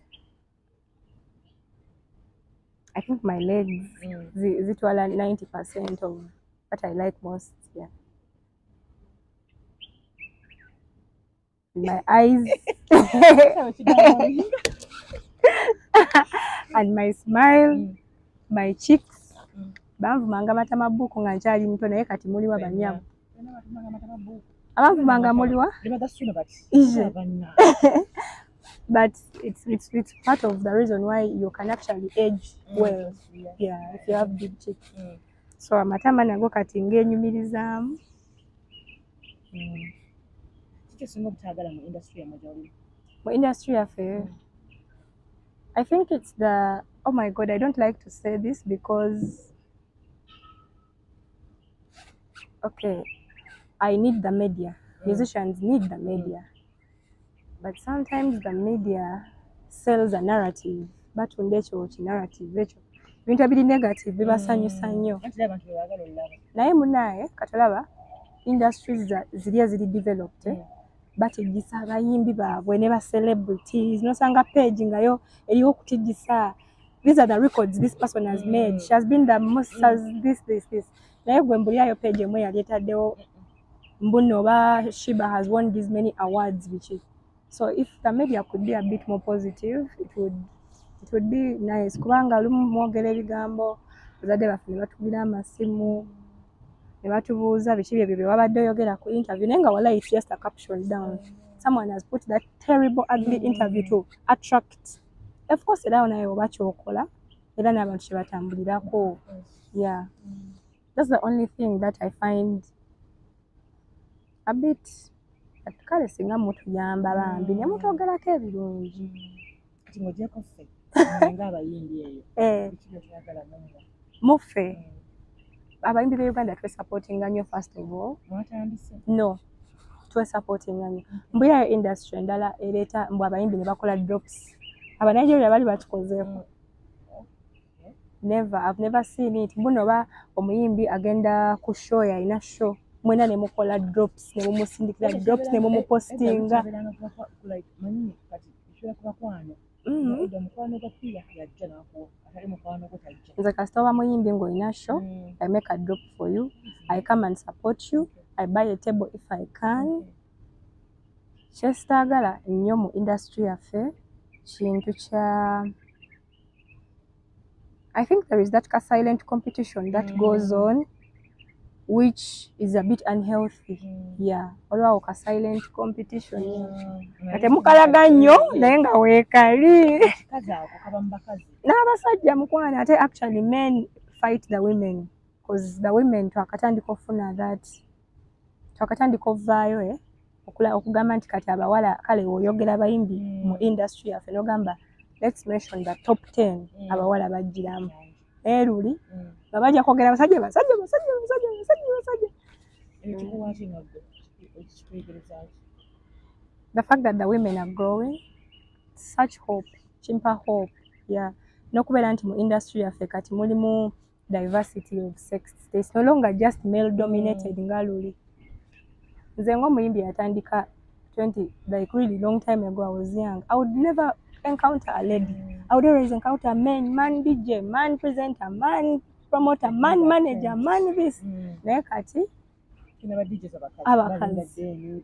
Speaker 2: I think my legs mm. is it all ninety percent of what I like most. Yeah. My eyes and my smile, mm. my cheeks. Banvu manga mata mabuku nga nkyali muto naye kati muli wa banyamu. Abanvu manga muli wa? But it's it's it's part of the reason why you can actually age mm. well. Yeah. Yeah, if you have big cheeks. Mm. So amatama nago kati ngenyumirizamu. Mm. Mu industry mu industry affair. Mm. I think it's the oh my god, I don't like to say this because okay, I need the media. Mm. Musicians need the media. Mm. But sometimes the media sells a narrative. But when they show a narrative, they show bintu abiri negative bibasanyusa nnyo. Naye munaye katolaba industries ziriya ziri developed. Mm. Batigisa abayimbi baabwe ne ba celebrities nosanga page ngayo eriyo kutigisa these are the records this person has mm. made, she has been the most mm. as this this this naye gwe mbuli ayo page emwe yali etaddewo mbuno ba Shiba has won these many awards which is so if the media could be a bit more positive it would it would be nice kubanga lumu mwogera ebigambo bazadde baffe ne batubira amasimu ne batubuuza biki bye bye wabadde oyogera ku interview naye nga wala it's just a caption down. Mm. Someone has put that terrible ugly mm. interview to attract of course era nayo bakyokola era n'abantu kye batambulirako. Yeah. Mm. That's the only thing that I find a bit kale singa mutuyamba bambi ne mutogerako ebirungi kati ng'ogyeko ffe nga abayimbi eyo ekibyo kyagala munga muffe abayimbi be Uganda twe supporting nnyo first of all. Mwatandise? No, twe supporting nnyo. Mbuya industry endala ereeta mbu abayimbi ne bakola drops. Aba Nigeria bali batukozeeko. Never, I've never seen it. Mbuno ba omuyimbi agenda ku show ya ina show. Mwena ne mukola drops ne mumusindikira drops ne mumupostinga. Nze kasita oba muyimbi ng'olina show, mm. I make a drop for you. I come and support you. I buy a table if I can. Kyestaagala nnyo mu industry yaffe kintu kya I think there is that silent competition that mm. goes on which is a bit unhealthy. Mm. Yeah, olwawo ka silent competition. Mm. Ate mukalaga nnyo naye nga weekali. N'abasajja mukwana ate actually men fight the women because the women twakatandika ofuna that twakatandika ovaayo eh okula okugamba nti kati abawala kale oyogera abayimbi mm. mu industry yaffe n'ogamba let's mention the top ten mm. abawala bajjiramu eruli mm. nga bajja kwogera basajja basajja basajja basajja basajja basajja the fact that the women are growing such hope chimpa hope yeah n'okubeera nti mu industry yaffe kati mulimu diversity of sex it's no longer just male dominated mm. nga luli nze ng'omuyimbi yatandika twenty like really long time ago I was young I would never encounter a lady. Mm. I would always encounter men, man D J, man presenter, man promoter, man mm. manager, man this. Mm. Naye kati abakazi.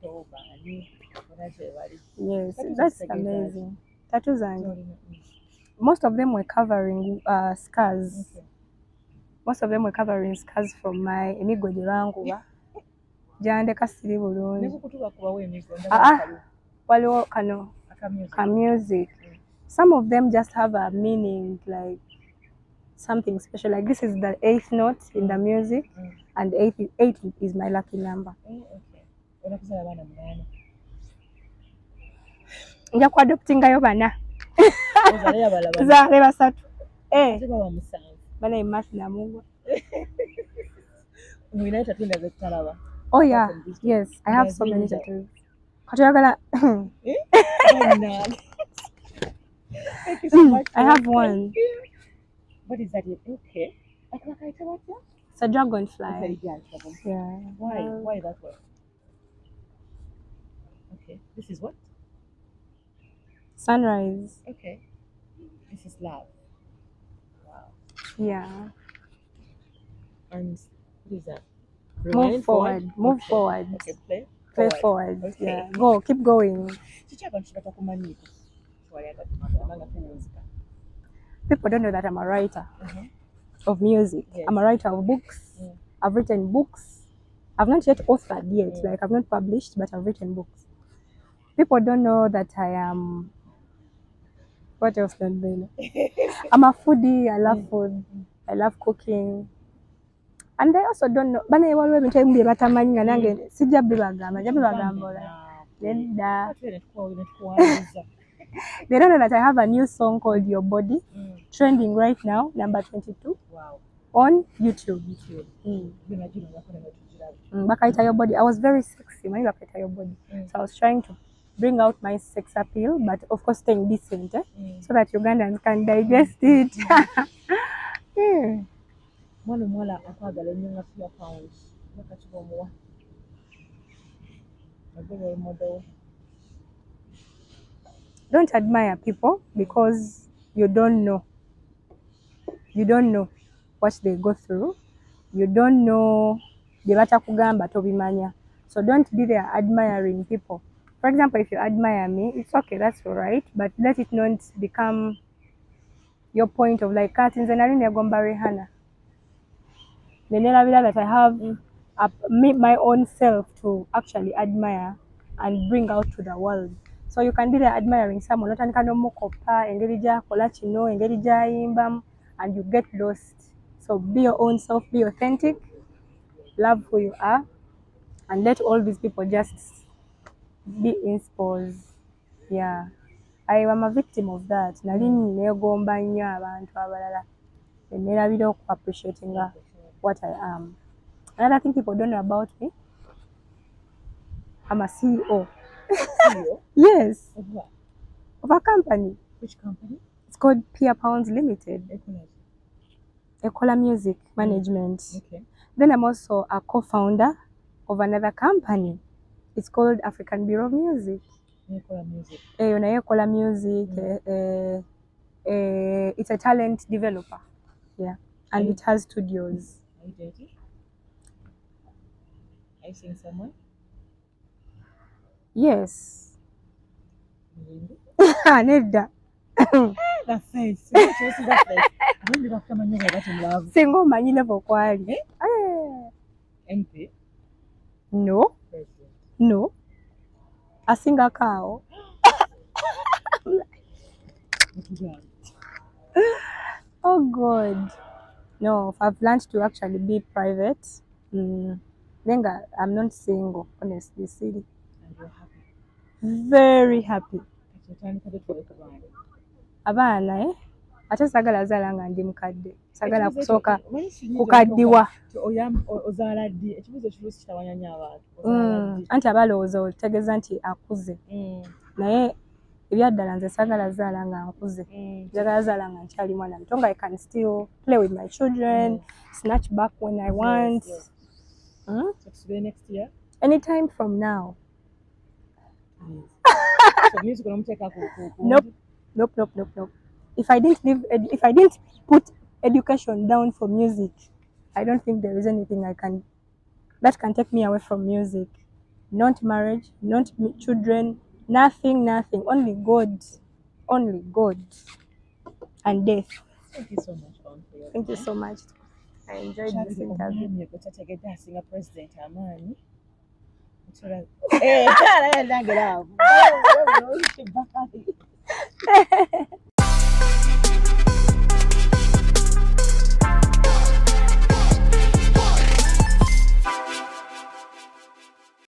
Speaker 2: Yes, that's amazing. Tattoos and most of them were covering uh, scars. Okay. Most of them were covering scars from my emigo giranguba. Jande kasiri bulungi. Ah, waliwo kano. Ka music. Mm. Some of them just have a meaning, like something special. Like this is the eighth note in the music, mm. and eight, eight is my lucky number. Mm, okay. Nja ku adoptinga yo bana.
Speaker 3: Ozale abala bana.
Speaker 2: Zale basatu. Eh.
Speaker 3: Ate baba musanvu.
Speaker 2: Bana imasi na Mungu.
Speaker 3: Mwina tatunda zetalaba.
Speaker 2: Oh yeah. Yes, I have so many tattoos. Katoyagala.
Speaker 3: Eh?
Speaker 2: I have one.
Speaker 3: What is that? Okay.
Speaker 2: It's a dragonfly. Yeah.
Speaker 3: Why? Why that one? Okay. This is what?
Speaker 2: Sunrise.
Speaker 3: Okay. This is love. Wow.
Speaker 2: Yeah.
Speaker 3: And what is that?
Speaker 2: Move
Speaker 3: Rewind
Speaker 2: forward.
Speaker 3: forward?
Speaker 2: Move
Speaker 3: Okay.
Speaker 2: forward.
Speaker 3: Okay, play.
Speaker 2: Play
Speaker 3: Forward.
Speaker 2: forward.
Speaker 3: Okay.
Speaker 2: Yeah. Go. Keep going. People don't know that I'm a writer
Speaker 3: Uh-huh.
Speaker 2: of music.
Speaker 3: Yes.
Speaker 2: I'm a writer of books.
Speaker 3: Mm.
Speaker 2: I've written books. I've not yet authored yet.
Speaker 3: Mm.
Speaker 2: Like I've not published, but I've written books. People don't know that I am. What else don't they know? I'm a foodie. I love
Speaker 3: Mm.
Speaker 2: food. I love cooking. And they also don't know. Bana ewalu we mtwe mbi batamanyi nga nange sijja bibagamba, jja bibagamba la. Nedda. They don't know that I have a new song called Your Body,
Speaker 3: Mm.
Speaker 2: trending right now, number twenty-two,
Speaker 3: Wow.
Speaker 2: on YouTube.
Speaker 3: YouTube.
Speaker 2: Mm.
Speaker 3: Imagine unakwenda kujira.
Speaker 2: Mm, Bakaita Your Body. I was very sexy. Mani Bakaita Your Body.
Speaker 3: Mm.
Speaker 2: So I was trying to bring out my sex appeal, but of course staying decent, eh?
Speaker 3: Mm.
Speaker 2: So that Ugandans can digest it. Yeah.
Speaker 3: Mwana mwala akwagala ennyo nga Pia Pound. Bakakiba omuwa. Agolo model.
Speaker 2: Don't admire people because you don't know. You don't know what they go through. You don't know bye batakugamba tobimanya. So don't be there admiring people. For example, if you admire me, it's okay, that's all right, but let it not become your point of like cut nze nali negomba Rihana. Nenelabira that I have
Speaker 3: Mm.
Speaker 2: a, me, my own self to actually admire and bring out to the world. So you can be there admiring someone, otandika n'omukopa engeri gy'akola kino, engeri gy'ayimbamu, and you get lost. So be your own self, be authentic, love who you are, and let all these people just be inspos. Yeah. I am a victim of that. Nali neegomba nnyo abantu abalala. Nerabira oku appreciating what I am. Another thing people don't know about me, I'm a C E O.
Speaker 3: C E O?
Speaker 2: Yes,
Speaker 3: Of what?
Speaker 2: of a company.
Speaker 3: Which company?
Speaker 2: It's called Pia Pound Limited.
Speaker 3: Economic.
Speaker 2: Ekola Music Management.
Speaker 3: Okay.
Speaker 2: Then I'm also a co-founder of another company. It's called African Bureau of Music.
Speaker 3: Ecola Music.
Speaker 2: Eh, una Ekola Music. Eh, eh, eh, it's a talent developer. Yeah, and
Speaker 3: Mm.
Speaker 2: it has studios.
Speaker 3: Are you dating? Are you seeing someone?
Speaker 2: Yes.
Speaker 3: Really?
Speaker 2: Nedda.
Speaker 3: That face. What you see that face? I don't know kama nyoga that in love.
Speaker 2: Singa omanyi level kwali. Eh.
Speaker 3: M P.
Speaker 2: No,
Speaker 3: President.
Speaker 2: no. Asinga kao.
Speaker 3: What you got?
Speaker 2: Oh God. No, I've learned to actually be private. Mm. Then I- I'm not single, honestly, silly.
Speaker 3: And you're happy.
Speaker 2: Very happy.
Speaker 3: At your time, you for the blind.
Speaker 2: Abaana eh? Ate sagala zaala nga ndi mukadde. Sagala kusooka kukaddiwa.
Speaker 3: Ozaala ddi? Ekibuuzo kibuuzo kitawanya nnyo abantu.
Speaker 2: Mm.
Speaker 3: Ozaala ddi?
Speaker 2: Anti abalowooza otegeeza nti akuze.
Speaker 3: Mm.
Speaker 2: Naye ebyaddala nze sagala zaala nga nkuze.
Speaker 3: Mm.
Speaker 2: Njagala zaala nga nkyali mwana muto nga I can still play with my children,
Speaker 3: Mm.
Speaker 2: snatch back when I want.
Speaker 3: Yes, yes.
Speaker 2: Mm?
Speaker 3: So to be next year?
Speaker 2: Anytime from now.
Speaker 3: Please. So music gonna take up.
Speaker 2: Nope. Nope, nope, nope, nope. If I didn't leave, ed- if I didn't put education down for music, I don't think there is anything I can that can take me away from music. Not marriage, not m- children, nothing, nothing. Only God, only God, and death.
Speaker 3: Thank you so much, Pound, for your
Speaker 2: Thank you
Speaker 3: time.
Speaker 2: so much. I enjoyed this
Speaker 3: Charlie,
Speaker 2: interview.
Speaker 3: omwami gwettategedde asinga president amaanyi. Nsobola- Eh, naye nange laavu.